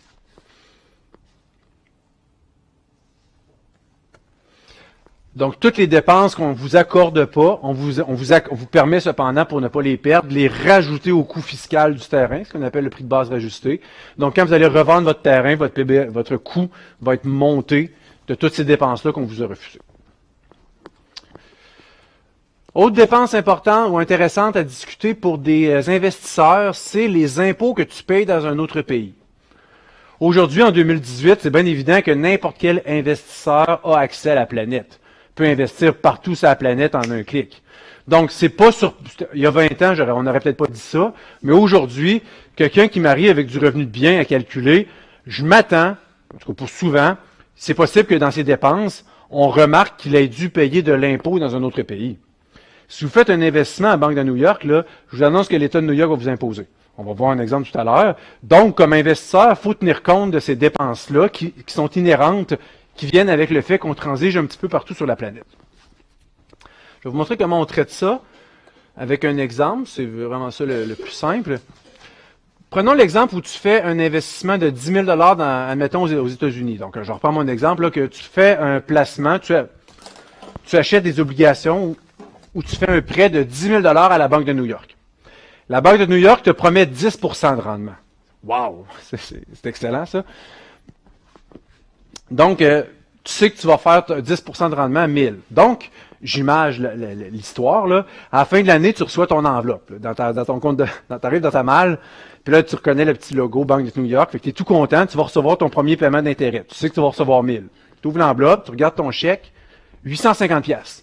Donc, toutes les dépenses qu'on ne vous accorde pas, on vous permet cependant, pour ne pas les perdre, de les rajouter au coût fiscal du terrain, ce qu'on appelle le prix de base rajusté. Donc, quand vous allez revendre votre terrain, votre coût va être monté de toutes ces dépenses-là qu'on vous a refusées. Autre dépense importante ou intéressante à discuter pour des investisseurs, c'est les impôts que tu payes dans un autre pays. Aujourd'hui, en 2018, c'est bien évident que n'importe quel investisseur a accès à la planète, peut investir partout sur la planète en un clic. Donc, c'est pas sur... Il y a 20 ans, on n'aurait peut-être pas dit ça, mais aujourd'hui, quelqu'un qui m'arrive avec du revenu de bien à calculer, je m'attends, en tout cas pour souvent, c'est possible que dans ses dépenses, on remarque qu'il ait dû payer de l'impôt dans un autre pays. Si vous faites un investissement à la Banque de New York, là, je vous annonce que l'État de New York va vous imposer. On va voir un exemple tout à l'heure. Donc, comme investisseur, il faut tenir compte de ces dépenses-là qui sont inhérentes, qui viennent avec le fait qu'on transige un petit peu partout sur la planète. Je vais vous montrer comment on traite ça avec un exemple. C'est vraiment ça le plus simple. Prenons l'exemple où tu fais un investissement de 10 000 admettons, aux États-Unis. Donc, je reprends mon exemple, là, que tu fais un placement, tu achètes des obligations où tu fais un prêt de 10 000 à la Banque de New York. La Banque de New York te promet 10 % de rendement. Wow! C'est excellent, ça. Donc, tu sais que tu vas faire 10 % de rendement à 1000. Donc, j'image l'histoire, là. À la fin de l'année, tu reçois ton enveloppe, là, dans ton compte, t'arrives dans ta malle, puis là, tu reconnais le petit logo Banque de New York, fait que tu es tout content, tu vas recevoir ton premier paiement d'intérêt. Tu sais que tu vas recevoir 1000. Tu ouvres l'enveloppe, tu regardes ton chèque, 850 $.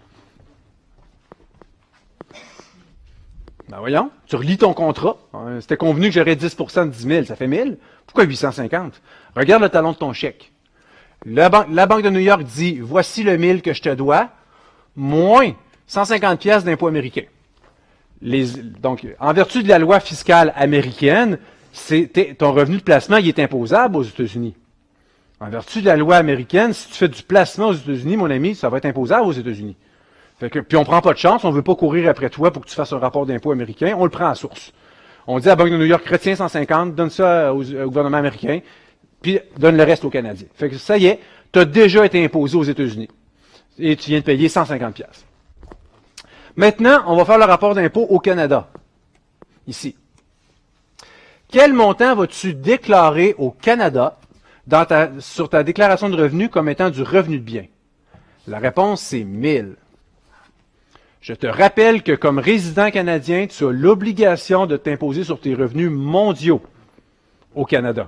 Ben voyons, tu relis ton contrat. C'était convenu que j'aurais 10 % de 10 000, ça fait 1000. Pourquoi 850? Regarde le talon de ton chèque. La Banque de New York dit, voici le 1000 que je te dois, moins 150 $ d'impôts américains. Donc, en vertu de la loi fiscale américaine, ton revenu de placement il est imposable aux États-Unis. En vertu de la loi américaine, si tu fais du placement aux États-Unis, mon ami, ça va être imposable aux États-Unis. Puis on ne prend pas de chance, on ne veut pas courir après toi pour que tu fasses un rapport d'impôt américain, on le prend à source. On dit à la Banque de New York, retiens 150, donne ça au gouvernement américain, puis donne le reste aux Canadiens. Fait que ça y est, tu as déjà été imposé aux États-Unis. Et tu viens de payer 150 piastres. Maintenant, on va faire le rapport d'impôt au Canada. Ici. Quel montant vas-tu déclarer au Canada sur ta déclaration de revenus comme étant du revenu de bien? La réponse, c'est 1000. Je te rappelle que comme résident canadien, tu as l'obligation de t'imposer sur tes revenus mondiaux au Canada.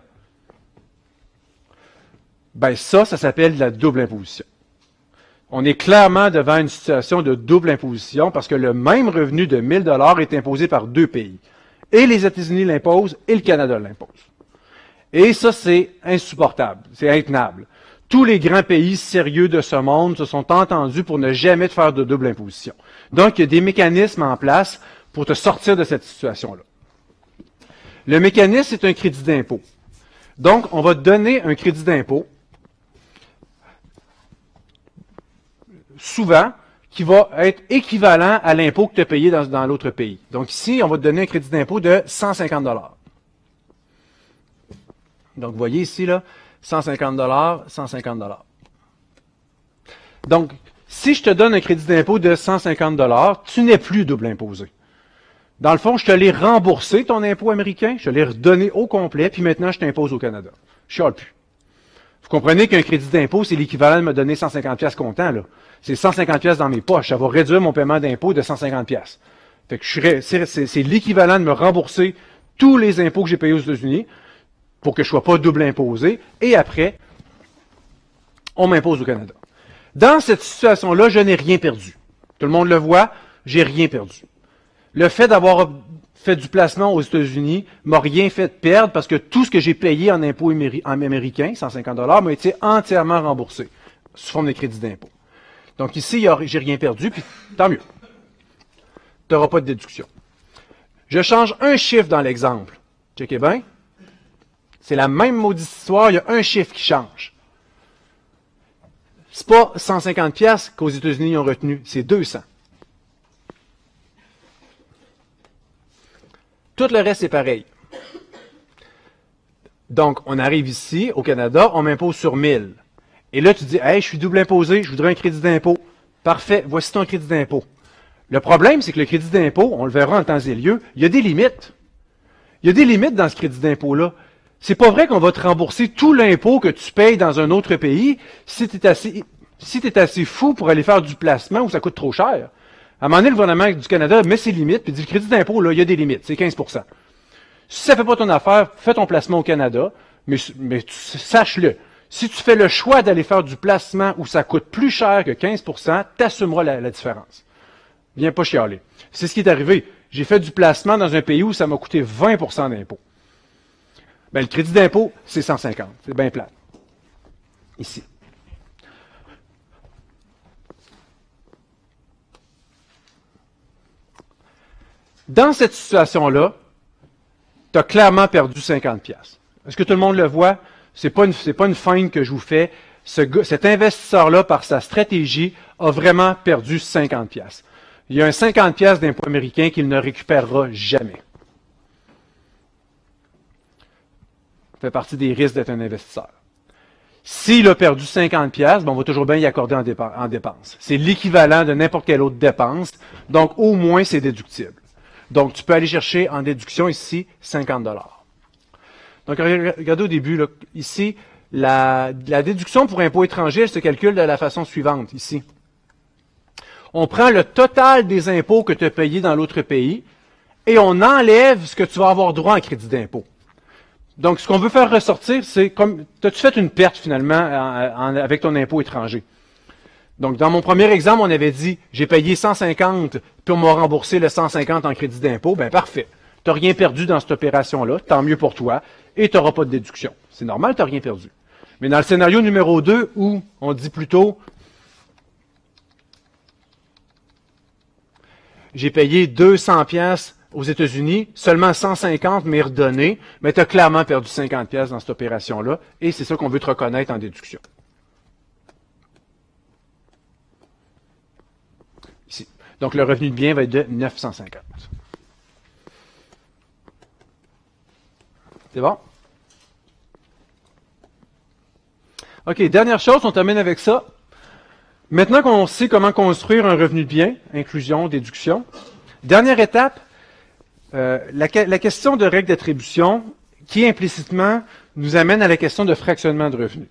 Ben ça s'appelle de la double imposition. On est clairement devant une situation de double imposition parce que le même revenu de 1000 $ est imposé par deux pays. Et les États-Unis l'imposent et le Canada l'impose. Et ça, c'est insupportable, c'est intenable. Tous les grands pays sérieux de ce monde se sont entendus pour ne jamais te faire de double imposition. Donc, il y a des mécanismes en place pour te sortir de cette situation-là. Le mécanisme, c'est un crédit d'impôt. Donc, on va te donner un crédit d'impôt, souvent, qui va être équivalent à l'impôt que tu as payé dans l'autre pays. Donc ici, on va te donner un crédit d'impôt de 150 $. Donc, vous voyez ici, là, 150 $, 150 $. Donc, si je te donne un crédit d'impôt de 150 $, tu n'es plus double imposé. Dans le fond, je te l'ai remboursé, ton impôt américain, je te l'ai redonné au complet, puis maintenant, je t'impose au Canada. Je chiale plus. Vous comprenez qu'un crédit d'impôt, c'est l'équivalent de me donner 150 pièces comptant, là. C'est 150 pièces dans mes poches. Ça va réduire mon paiement d'impôt de 150 pièces. Fait que c'est l'équivalent de me rembourser tous les impôts que j'ai payés aux États-Unis pour que je sois pas double imposé. Et après, on m'impose au Canada. Dans cette situation-là, je n'ai rien perdu. Tout le monde le voit, j'ai rien perdu. Le fait d'avoir fait du placement aux États-Unis m'a rien fait perdre parce que tout ce que j'ai payé en impôts américains, 150 $, m'a été entièrement remboursé sous forme de crédit d'impôt. Donc ici, j'ai rien perdu, puis tant mieux. Tu n'auras pas de déduction. Je change un chiffre dans l'exemple. Checkez bien. C'est la même maudite histoire, il y a un chiffre qui change. C'est pas 150 pièces qu'aux États-Unis ont retenu, c'est 200. Tout le reste est pareil. Donc, on arrive ici, au Canada, on m'impose sur 1000. Et là, tu dis, hey, je suis double imposé, je voudrais un crédit d'impôt. Parfait, voici ton crédit d'impôt. Le problème, c'est que le crédit d'impôt, on le verra en temps et lieu, il y a des limites. Il y a des limites dans ce crédit d'impôt-là. C'est pas vrai qu'on va te rembourser tout l'impôt que tu payes dans un autre pays si tu es assez fou pour aller faire du placement où ça coûte trop cher. À un moment donné, le gouvernement du Canada met ses limites, puis dit, le crédit d'impôt, là, il y a des limites, c'est 15 %. Si ça ne fait pas ton affaire, fais ton placement au Canada, mais sache-le. Si tu fais le choix d'aller faire du placement où ça coûte plus cher que 15 %, tu assumeras la différence. Viens pas chialer. C'est ce qui est arrivé. J'ai fait du placement dans un pays où ça m'a coûté 20 % d'impôt. Ben, le crédit d'impôt, c'est 150. C'est bien plat. Ici. Dans cette situation-là, tu as clairement perdu 50 $. Est-ce que tout le monde le voit? C'est pas une feinte que je vous fais. Cet investisseur-là, par sa stratégie, a vraiment perdu 50 $. Il y a un 50 $ d'impôt américain qu'il ne récupérera jamais. Ça fait partie des risques d'être un investisseur. S'il a perdu 50 $, ben on va toujours bien y accorder en dépenses. C'est l'équivalent de n'importe quelle autre dépense. Donc, au moins, c'est déductible. Donc, tu peux aller chercher en déduction ici 50 $. Donc, regardez au début, là, ici, la déduction pour impôt étranger, elle se calcule de la façon suivante, ici. On prend le total des impôts que tu as payés dans l'autre pays et on enlève ce que tu vas avoir droit en crédit d'impôt. Donc, ce qu'on veut faire ressortir, c'est comme, as-tu fait une perte finalement avec ton impôt étranger? Donc, dans mon premier exemple, on avait dit, j'ai payé 150 puis on m'a remboursé le 150 en crédit d'impôt. Ben parfait. Tu n'as rien perdu dans cette opération-là, tant mieux pour toi, et tu n'auras pas de déduction. C'est normal, tu n'as rien perdu. Mais dans le scénario numéro 2, où on dit plutôt, j'ai payé 200 pièces aux États-Unis, seulement 150 m'est redonné, mais tu as clairement perdu 50 pièces dans cette opération-là, et c'est ça qu'on veut te reconnaître en déduction. Donc, le revenu de bien va être de 950. C'est bon? OK, dernière chose, on termine avec ça. Maintenant qu'on sait comment construire un revenu de bien, inclusion, déduction, dernière étape, la question de règle d'attribution qui implicitement nous amène à la question de fractionnement de revenus.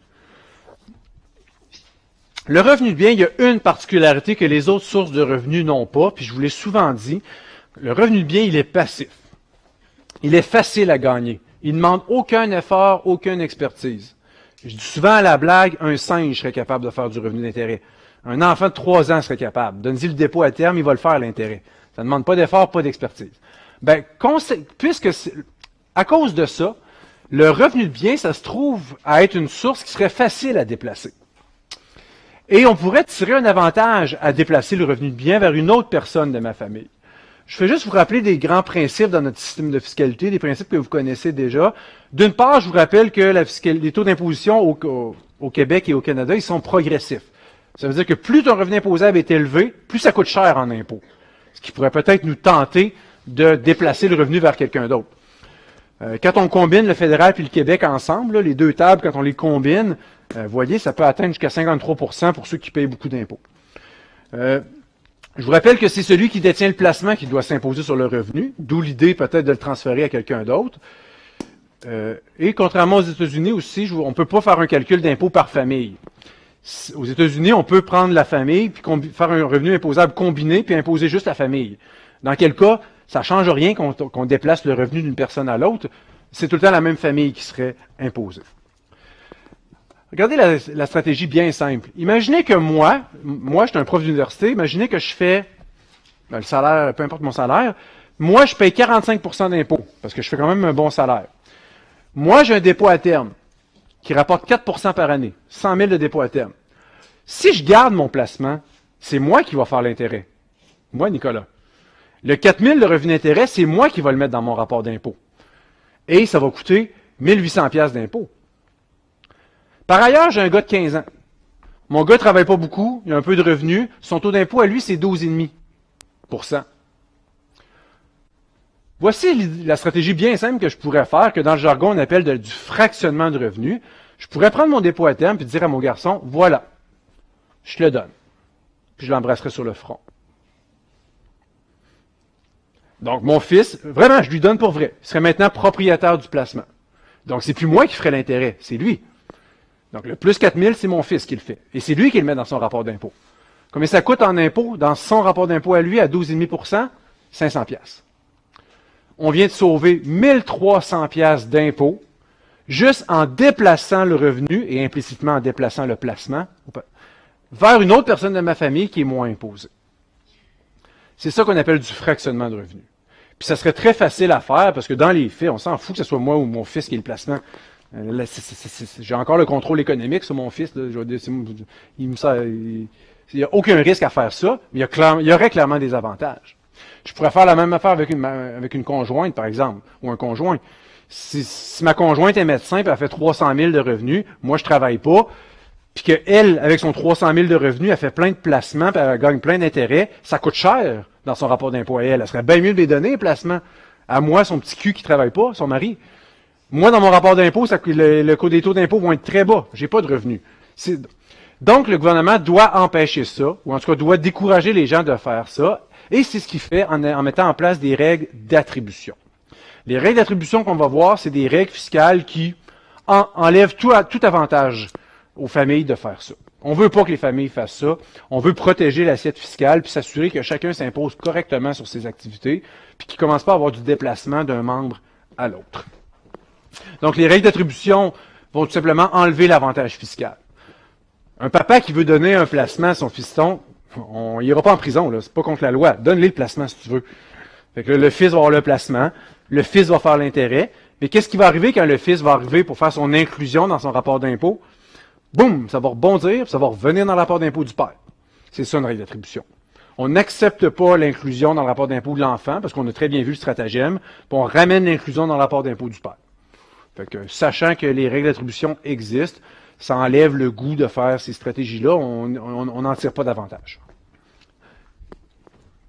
Le revenu de bien, il y a une particularité que les autres sources de revenus n'ont pas, puis je vous l'ai souvent dit, le revenu de bien, il est passif. Il est facile à gagner. Il ne demande aucun effort, aucune expertise. Je dis souvent à la blague, un singe serait capable de faire du revenu d'intérêt. Un enfant de 3 ans serait capable. Donne-y le dépôt à terme, il va le faire à l'intérêt. Ça ne demande pas d'effort, pas d'expertise. Ben, à cause de ça, le revenu de bien, ça se trouve à être une source qui serait facile à déplacer. Et on pourrait tirer un avantage à déplacer le revenu de bien vers une autre personne de ma famille. Je fais juste vous rappeler des grands principes dans notre système de fiscalité, des principes que vous connaissez déjà. D'une part, je vous rappelle que les taux d'imposition au Québec et au Canada, ils sont progressifs. Ça veut dire que plus ton revenu imposable est élevé, plus ça coûte cher en impôts. Ce qui pourrait peut-être nous tenter de déplacer le revenu vers quelqu'un d'autre. Quand on combine le fédéral et le Québec ensemble, là, les deux tables, quand on les combine, vous voyez, ça peut atteindre jusqu'à 53% pour ceux qui payent beaucoup d'impôts. Je vous rappelle que c'est celui qui détient le placement qui doit s'imposer sur le revenu, d'où l'idée peut-être de le transférer à quelqu'un d'autre. Et contrairement aux États-Unis aussi, on ne peut pas faire un calcul d'impôt par famille. Aux États-Unis, on peut prendre la famille, puis faire un revenu imposable combiné, puis imposer juste la famille. Dans quel cas, ça ne change rien qu'on déplace le revenu d'une personne à l'autre. C'est tout le temps la même famille qui serait imposée. Regardez la stratégie bien simple. Imaginez que moi, je suis un prof d'université, imaginez que je fais le salaire, peu importe mon salaire, moi, je paye 45% d'impôts, parce que je fais quand même un bon salaire. Moi, j'ai un dépôt à terme qui rapporte 4% par année, 100 000 de dépôt à terme. Si je garde mon placement, c'est moi qui va faire l'intérêt. Moi, Nicolas. Le 4 000 de revenu d'intérêt, c'est moi qui va le mettre dans mon rapport d'impôt. Et ça va coûter 1 800 $ d'impôt. Par ailleurs, j'ai un gars de 15 ans. Mon gars ne travaille pas beaucoup, il a un peu de revenus. Son taux d'impôt à lui, c'est 12,5%. Voici la stratégie bien simple que je pourrais faire, que dans le jargon, on appelle du fractionnement de revenus. Je pourrais prendre mon dépôt à terme et dire à mon garçon, voilà, je te le donne. Puis je l'embrasserai sur le front. Donc, mon fils, vraiment, je lui donne pour vrai. Il serait maintenant propriétaire du placement. Donc, c'est plus moi qui ferai l'intérêt, c'est lui. Donc, le plus 4 000, c'est mon fils qui le fait. Et c'est lui qui le met dans son rapport d'impôt. Combien ça coûte en impôt, dans son rapport d'impôt à lui, à 12,5%? 500 $. On vient de sauver 1300 $ d'impôt, juste en déplaçant le revenu, et implicitement en déplaçant le placement, vers une autre personne de ma famille qui est moins imposée. C'est ça qu'on appelle du fractionnement de revenus. Puis ça serait très facile à faire, parce que dans les faits, on s'en fout que ce soit moi ou mon fils qui ait le placement. J'ai encore le contrôle économique sur mon fils. Là, il n'y a aucun risque à faire ça, mais il y aurait clairement des avantages. Je pourrais faire la même affaire avec une conjointe, par exemple, ou un conjoint. Si ma conjointe est médecin et elle fait 300 000 de revenus, moi je travaille pas, puis qu'elle, avec son 300 000 de revenus, elle fait plein de placements, puis elle gagne plein d'intérêts, ça coûte cher dans son rapport d'impôt à elle. Elle serait bien mieux de les donner, les placements. À moi, son petit cul qui travaille pas, son mari. Moi, dans mon rapport d'impôt, le coût des taux d'impôt vont être très bas. J'ai pas de revenus. Donc, le gouvernement doit empêcher ça, ou en tout cas doit décourager les gens de faire ça, et c'est ce qu'il fait en mettant en place des règles d'attribution. Les règles d'attribution qu'on va voir, c'est des règles fiscales qui enlèvent tout avantage aux familles de faire ça. On veut pas que les familles fassent ça. On veut protéger l'assiette fiscale puis s'assurer que chacun s'impose correctement sur ses activités puis qu'il ne commence pas à avoir du déplacement d'un membre à l'autre. Donc, les règles d'attribution vont tout simplement enlever l'avantage fiscal. Un papa qui veut donner un placement à son fiston, on n'ira pas en prison, là, c'est pas contre la loi. Donne-lui le placement si tu veux. Fait que le fils va avoir le placement, le fils va faire l'intérêt, mais qu'est-ce qui va arriver quand le fils va arriver pour faire son inclusion dans son rapport d'impôt? Boum, ça va rebondir, ça va revenir dans le rapport d'impôt du père. C'est ça une règle d'attribution. On n'accepte pas l'inclusion dans le rapport d'impôt de l'enfant, parce qu'on a très bien vu le stratagème, puis on ramène l'inclusion dans le rapport d'impôt du père. Fait que, sachant que les règles d'attribution existent, ça enlève le goût de faire ces stratégies-là, on n'en tire pas davantage.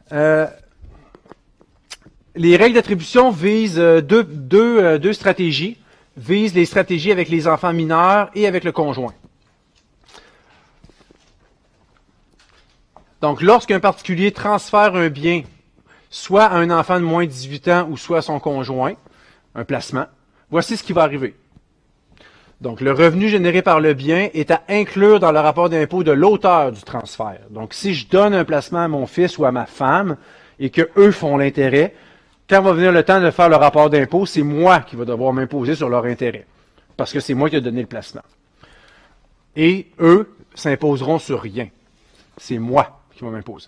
Les règles d'attribution visent deux stratégies. Visent les stratégies avec les enfants mineurs et avec le conjoint. Donc, lorsqu'un particulier transfère un bien, soit à un enfant de moins de 18 ans ou soit à son conjoint, un placement, voici ce qui va arriver. Donc, le revenu généré par le bien est à inclure dans le rapport d'impôt de l'auteur du transfert. Donc, si je donne un placement à mon fils ou à ma femme et qu'eux font l'intérêt, quand va venir le temps de faire le rapport d'impôt, c'est moi qui va devoir m'imposer sur leur intérêt. Parce que c'est moi qui ai donné le placement. Et eux s'imposeront sur rien. C'est moi qui va m'imposer.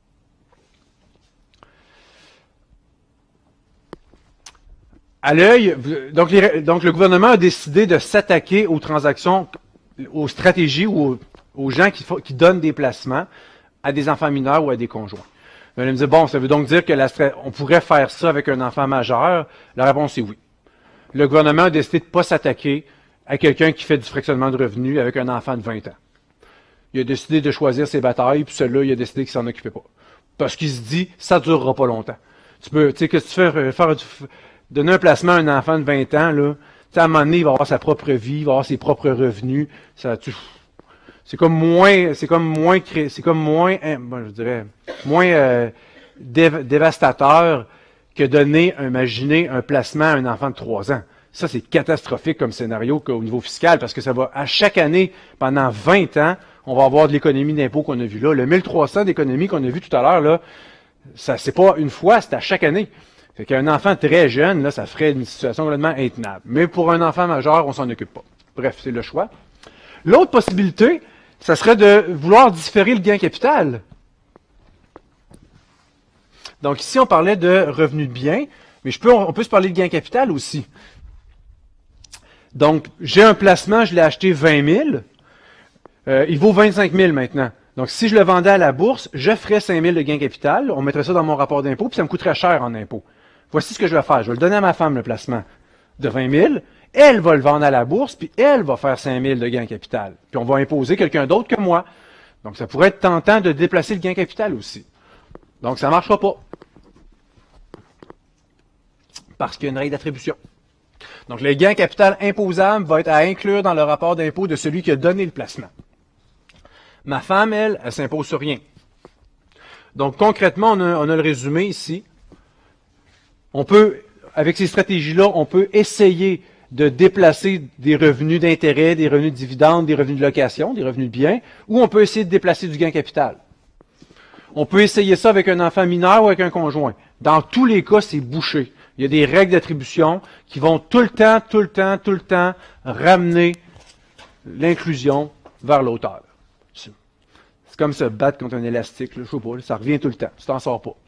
À l'œil, donc le gouvernement a décidé de s'attaquer aux transactions, aux stratégies ou aux gens qui donnent des placements à des enfants mineurs ou à des conjoints. Vous allez me dire, bon, ça veut donc dire que on pourrait faire ça avec un enfant majeur? La réponse est oui. Le gouvernement a décidé de ne pas s'attaquer à quelqu'un qui fait du fractionnement de revenus avec un enfant de 20 ans. Il a décidé de choisir ses batailles, puis celui-là, il a décidé qu'il s'en occupait pas. Parce qu'il se dit, ça ne durera pas longtemps. Tu sais, que si tu fais donner un placement à un enfant de 20 ans, là, à un moment donné, il va avoir sa propre vie, il va avoir ses propres revenus. C'est comme moins dévastateur que donner, imaginer un placement à un enfant de 3 ans. Ça, c'est catastrophique comme scénario au niveau fiscal, parce que ça va, à chaque année, pendant 20 ans, on va avoir de l'économie d'impôt qu'on a vu là. Le 1300 d'économie qu'on a vu tout à l'heure, là, ça, c'est pas une fois, c'est à chaque année. Fait qu'un enfant très jeune, là, ça ferait une situation complètement intenable. Mais pour un enfant majeur, on s'en occupe pas. Bref, c'est le choix. L'autre possibilité, ça serait de vouloir différer le gain capital. Donc ici, on parlait de revenu de bien, mais on peut se parler de gain capital aussi. Donc, j'ai un placement, je l'ai acheté 20 000. Il vaut 25 000 maintenant. Donc, si je le vendais à la bourse, je ferais 5 000 de gain capital. On mettrait ça dans mon rapport d'impôt, puis ça me coûterait cher en impôt. Voici ce que je vais faire. Je vais le donner à ma femme, le placement de 20 000. Elle va le vendre à la bourse, puis elle va faire 5 000 de gain capital. Puis on va imposer quelqu'un d'autre que moi. Donc, ça pourrait être tentant de déplacer le gain capital aussi. Donc, ça ne marchera pas. Parce qu'il y a une règle d'attribution. Donc, le gain capital imposable va être à inclure dans le rapport d'impôt de celui qui a donné le placement. Ma femme, elle s'impose sur rien. Donc, concrètement, on a le résumé ici. On peut, avec ces stratégies-là, on peut essayer de déplacer des revenus d'intérêt, des revenus de dividendes, des revenus de location, des revenus de biens, ou on peut essayer de déplacer du gain capital. On peut essayer ça avec un enfant mineur ou avec un conjoint. Dans tous les cas, c'est bouché. Il y a des règles d'attribution qui vont tout le temps ramener l'inclusion vers l'auteur. C'est comme se battre contre un élastique, là, je sais pas, ça revient tout le temps, tu t'en sors pas.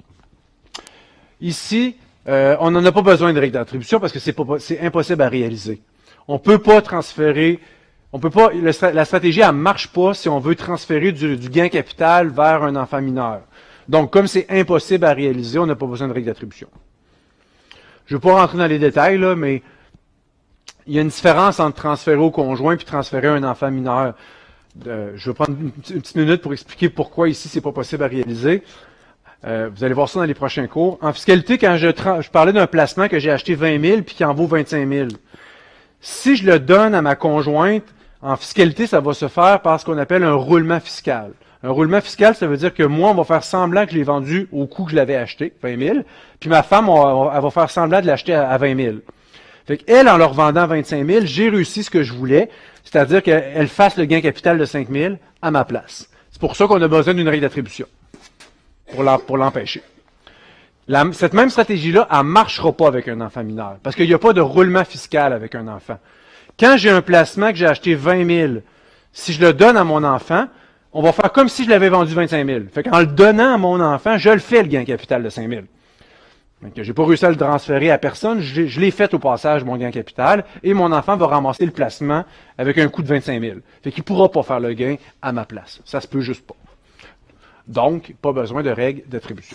Ici, on n'en a pas besoin de règles d'attribution parce que c'est impossible à réaliser. On peut pas transférer, la stratégie, elle marche pas si on veut transférer du gain capital vers un enfant mineur. Donc, comme c'est impossible à réaliser, on n'a pas besoin de règles d'attribution. Je ne vais pas rentrer dans les détails, là, mais il y a une différence entre transférer au conjoint et transférer à un enfant mineur. Je vais prendre une petite minute pour expliquer pourquoi ici, c'est pas possible à réaliser. Vous allez voir ça dans les prochains cours. En fiscalité, quand je parlais d'un placement que j'ai acheté 20 000 puis qui en vaut 25 000, si je le donne à ma conjointe, en fiscalité, ça va se faire par ce qu'on appelle un roulement fiscal. Un roulement fiscal, ça veut dire que moi, on va faire semblant que je l'ai vendu au coût que je l'avais acheté, 20 000, puis ma femme, elle va faire semblant de l'acheter à 20 000. Fait qu'elle, en leur vendant 25 000, j'ai réussi ce que je voulais, c'est-à-dire qu'elle fasse le gain capital de 5 000 à ma place. C'est pour ça qu'on a besoin d'une règle d'attribution, pour l'empêcher. Cette même stratégie-là, elle ne marchera pas avec un enfant mineur, parce qu'il n'y a pas de roulement fiscal avec un enfant. Quand j'ai un placement que j'ai acheté 20 000, si je le donne à mon enfant, on va faire comme si je l'avais vendu 25 000. Fait qu'en le donnant à mon enfant, je le fais le gain capital de 5 000. Je n'ai pas réussi à le transférer à personne, je l'ai fait au passage, mon gain capital, et mon enfant va ramasser le placement avec un coût de 25 000. Fait qu'il ne pourra pas faire le gain à ma place. Ça se peut juste pas. Donc, pas besoin de règles d'attribution.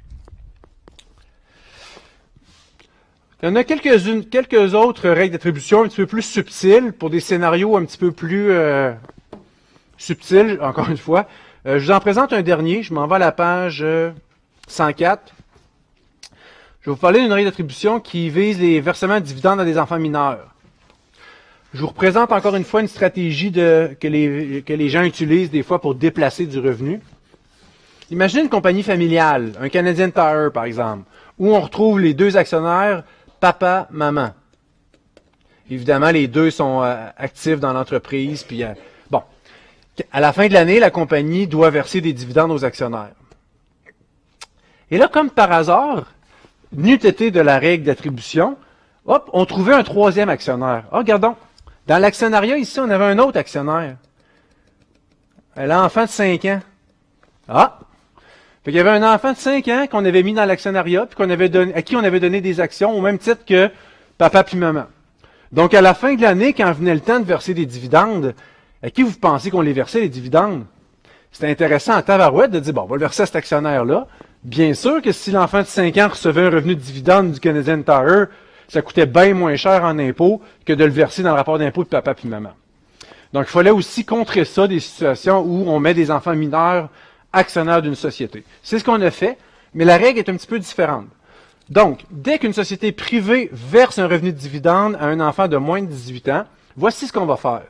Il y en a quelques autres règles d'attribution un petit peu plus subtiles pour des scénarios un petit peu plus subtils, encore une fois. Je vous en présente un dernier. Je m'en vais à la page 104. Je vais vous parler d'une règle d'attribution qui vise les versements de dividendes à des enfants mineurs. Je vous représente encore une fois une stratégie que les gens utilisent des fois pour déplacer du revenu. Imaginez une compagnie familiale, un Canadian Tire par exemple, où on retrouve les deux actionnaires, papa, maman. Évidemment, les deux sont actifs dans l'entreprise. Puis, bon, à la fin de l'année, la compagnie doit verser des dividendes aux actionnaires. Et là, comme par hasard, n'eût été de la règle d'attribution, hop, on trouvait un troisième actionnaire. Ah, regardons, dans l'actionnariat, ici, on avait un autre actionnaire. Elle a un enfant de 5 ans. Ah! Fait qu'il y avait un enfant de 5 ans qu'on avait mis dans l'actionnariat, puis à qui on avait donné des actions au même titre que papa puis maman. Donc, à la fin de l'année, quand venait le temps de verser des dividendes, à qui vous pensez qu'on les versait, les dividendes? C'était intéressant en tabarouette de dire, bon, on va le verser à cet actionnaire-là. Bien sûr que si l'enfant de 5 ans recevait un revenu de dividende du Canadian Tire, ça coûtait bien moins cher en impôts que de le verser dans le rapport d'impôt de papa puis maman. Donc, il fallait aussi contrer ça, des situations où on met des enfants mineurs actionnaires d'une société. C'est ce qu'on a fait, mais la règle est un petit peu différente. Donc, dès qu'une société privée verse un revenu de dividende à un enfant de moins de 18 ans, voici ce qu'on va faire.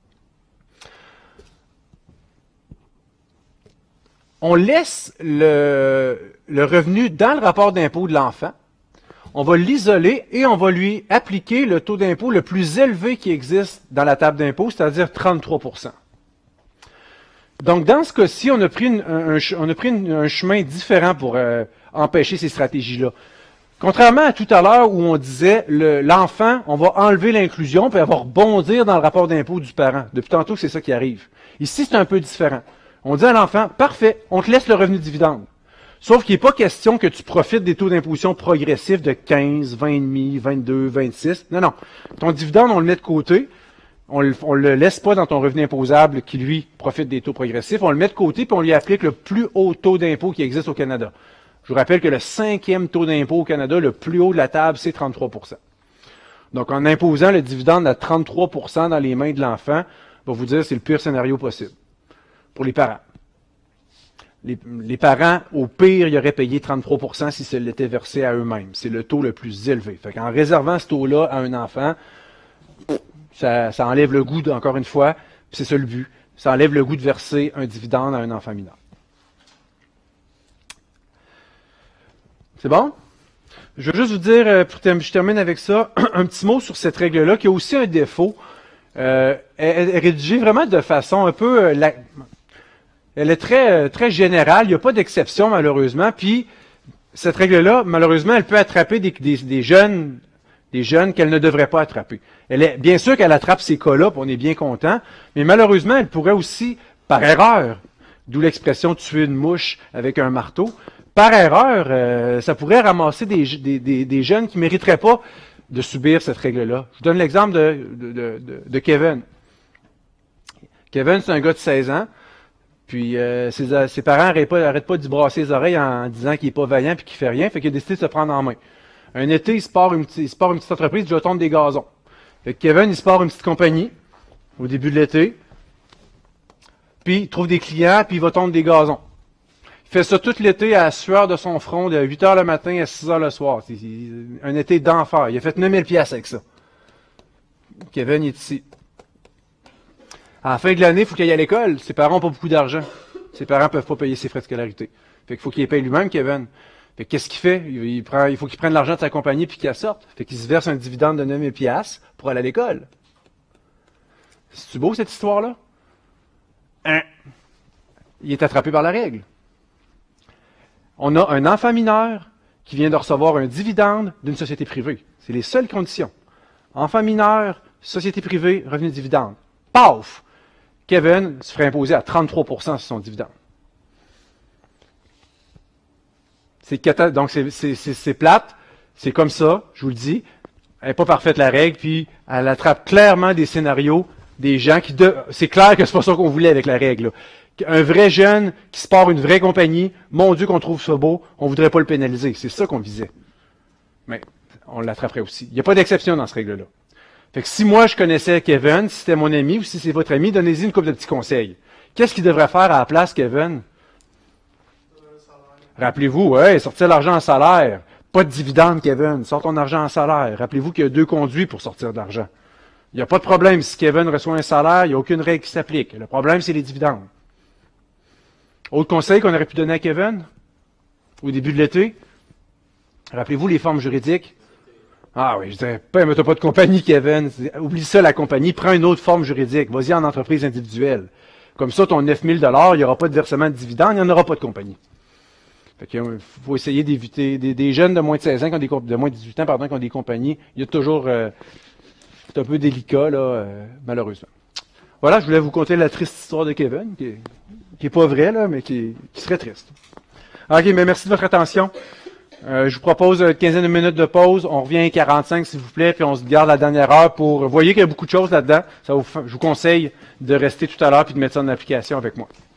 On laisse le revenu dans le rapport d'impôt de l'enfant, on va l'isoler et on va lui appliquer le taux d'impôt le plus élevé qui existe dans la table d'impôt, c'est-à-dire 33 %. Donc, dans ce cas-ci, on a pris un chemin différent pour empêcher ces stratégies-là. Contrairement à tout à l'heure où on disait l'enfant, on va enlever l'inclusion puis elle va rebondir dans le rapport d'impôt du parent. Depuis tantôt, c'est ça qui arrive. Ici, c'est un peu différent. On dit à l'enfant, parfait, on te laisse le revenu dividende. Sauf qu'il n'est pas question que tu profites des taux d'imposition progressifs de 15, 20,5, 22, 26. Non, non. Ton dividende, on le met de côté. On le laisse pas dans ton revenu imposable qui, lui, profite des taux progressifs. On le met de côté puis on lui applique le plus haut taux d'impôt qui existe au Canada. Je vous rappelle que le 5e taux d'impôt au Canada, le plus haut de la table, c'est 33 %. Donc, en imposant le dividende à 33 % dans les mains de l'enfant, on va vous dire que c'est le pire scénario possible pour les parents. Les parents, au pire, ils auraient payé 33 % si ça l'était versé à eux-mêmes. C'est le taux le plus élevé. Fait qu'en réservant ce taux-là à un enfant, ça enlève le goût, encore une fois, c'est ça le but, ça enlève le goût de verser un dividende à un enfant mineur. C'est bon? Je veux juste vous dire, je termine avec ça, un petit mot sur cette règle-là, qui a aussi un défaut. Elle est rédigée vraiment de façon un peu... elle est très générale, il n'y a pas d'exception malheureusement, puis cette règle-là, malheureusement, elle peut attraper des jeunes qu'elle ne devrait pas attraper. Bien sûr qu'elle attrape ces cas-là, puis on est bien content, mais malheureusement, elle pourrait aussi, par erreur, d'où l'expression tuer une mouche avec un marteau, par erreur, ça pourrait ramasser des jeunes qui ne mériteraient pas de subir cette règle-là. Je vous donne l'exemple de Kevin. Kevin, c'est un gars de 16 ans, puis ses parents n'arrêtent pas d'y brasser les oreilles en disant qu'il n'est pas vaillant et qu'il ne fait rien, fait qu'il a décidé de se prendre en main. Un été, il se part une petite entreprise, il doit tondre des gazons. Fait que Kevin, il se part une petite compagnie au début de l'été, puis il trouve des clients, puis il va tondre des gazons. Il fait ça tout l'été à la sueur de son front, de 8 h le matin à 6 h le soir. C'est un été d'enfer. Il a fait 9000 $ avec ça. Kevin, il est ici. À la fin de l'année, il faut qu'il aille à l'école. Ses parents n'ont pas beaucoup d'argent. Ses parents ne peuvent pas payer ses frais de scolarité. Fait qu'il faut qu'il les paye lui-même, Kevin. Fait qu'est-ce qu'il fait? Il faut qu'il prenne l'argent de sa compagnie puis qu'il sorte. Fait qu'il se verse un dividende de 9000 $ pour aller à l'école. C'est-tu beau, cette histoire-là? Il est attrapé par la règle. On a un enfant mineur qui vient de recevoir un dividende d'une société privée. C'est les seules conditions. Enfant mineur, société privée, revenu de dividende. Paf! Kevin se ferait imposer à 33 % sur son dividende. Donc, c'est plate. C'est comme ça, je vous le dis. Elle n'est pas parfaite, la règle, puis elle attrape clairement des scénarios, des gens qui... C'est clair que c'est pas ça qu'on voulait avec la règle, là. Un vrai jeune qui se part une vraie compagnie, mon Dieu qu'on trouve ça beau, on ne voudrait pas le pénaliser. C'est ça qu'on visait. Mais on l'attraperait aussi. Il n'y a pas d'exception dans ce règle-là. Fait que si moi je connaissais Kevin, si c'était mon ami ou si c'est votre ami, donnez-y une couple de petits conseils. Qu'est-ce qu'il devrait faire à la place, Kevin? Rappelez-vous, ouais, sortir l'argent en salaire. Pas de dividende, Kevin. Sors ton argent en salaire. Rappelez-vous qu'il y a 2 conduits pour sortir de l'argent. Il n'y a pas de problème. Si Kevin reçoit un salaire, il n'y a aucune règle qui s'applique. Le problème, c'est les dividendes. Autre conseil qu'on aurait pu donner à Kevin au début de l'été. Rappelez-vous les formes juridiques. Ah oui, je disais, mais t'as pas de compagnie, Kevin. Oublie ça, la compagnie. Prends une autre forme juridique. Vas-y en entreprise individuelle. Comme ça, ton 9 000 $, il n'y aura pas de versement de dividendes, il n'y en aura pas de compagnie. Fait qu'il faut essayer d'éviter des jeunes de moins de 16 ans, de moins de 18 ans, pardon, qui ont des compagnies. Il y a toujours, c'est un peu délicat, là, malheureusement. Voilà, je voulais vous conter la triste histoire de Kevin, qui est pas vraie, là, mais qui serait triste. OK, mais merci de votre attention. Je vous propose une quinzaine de minutes de pause. On revient à 45, s'il vous plaît, puis on se garde la dernière heure pour... Vous voyez qu'il y a beaucoup de choses là-dedans. Je vous conseille de rester tout à l'heure puis de mettre ça en application avec moi.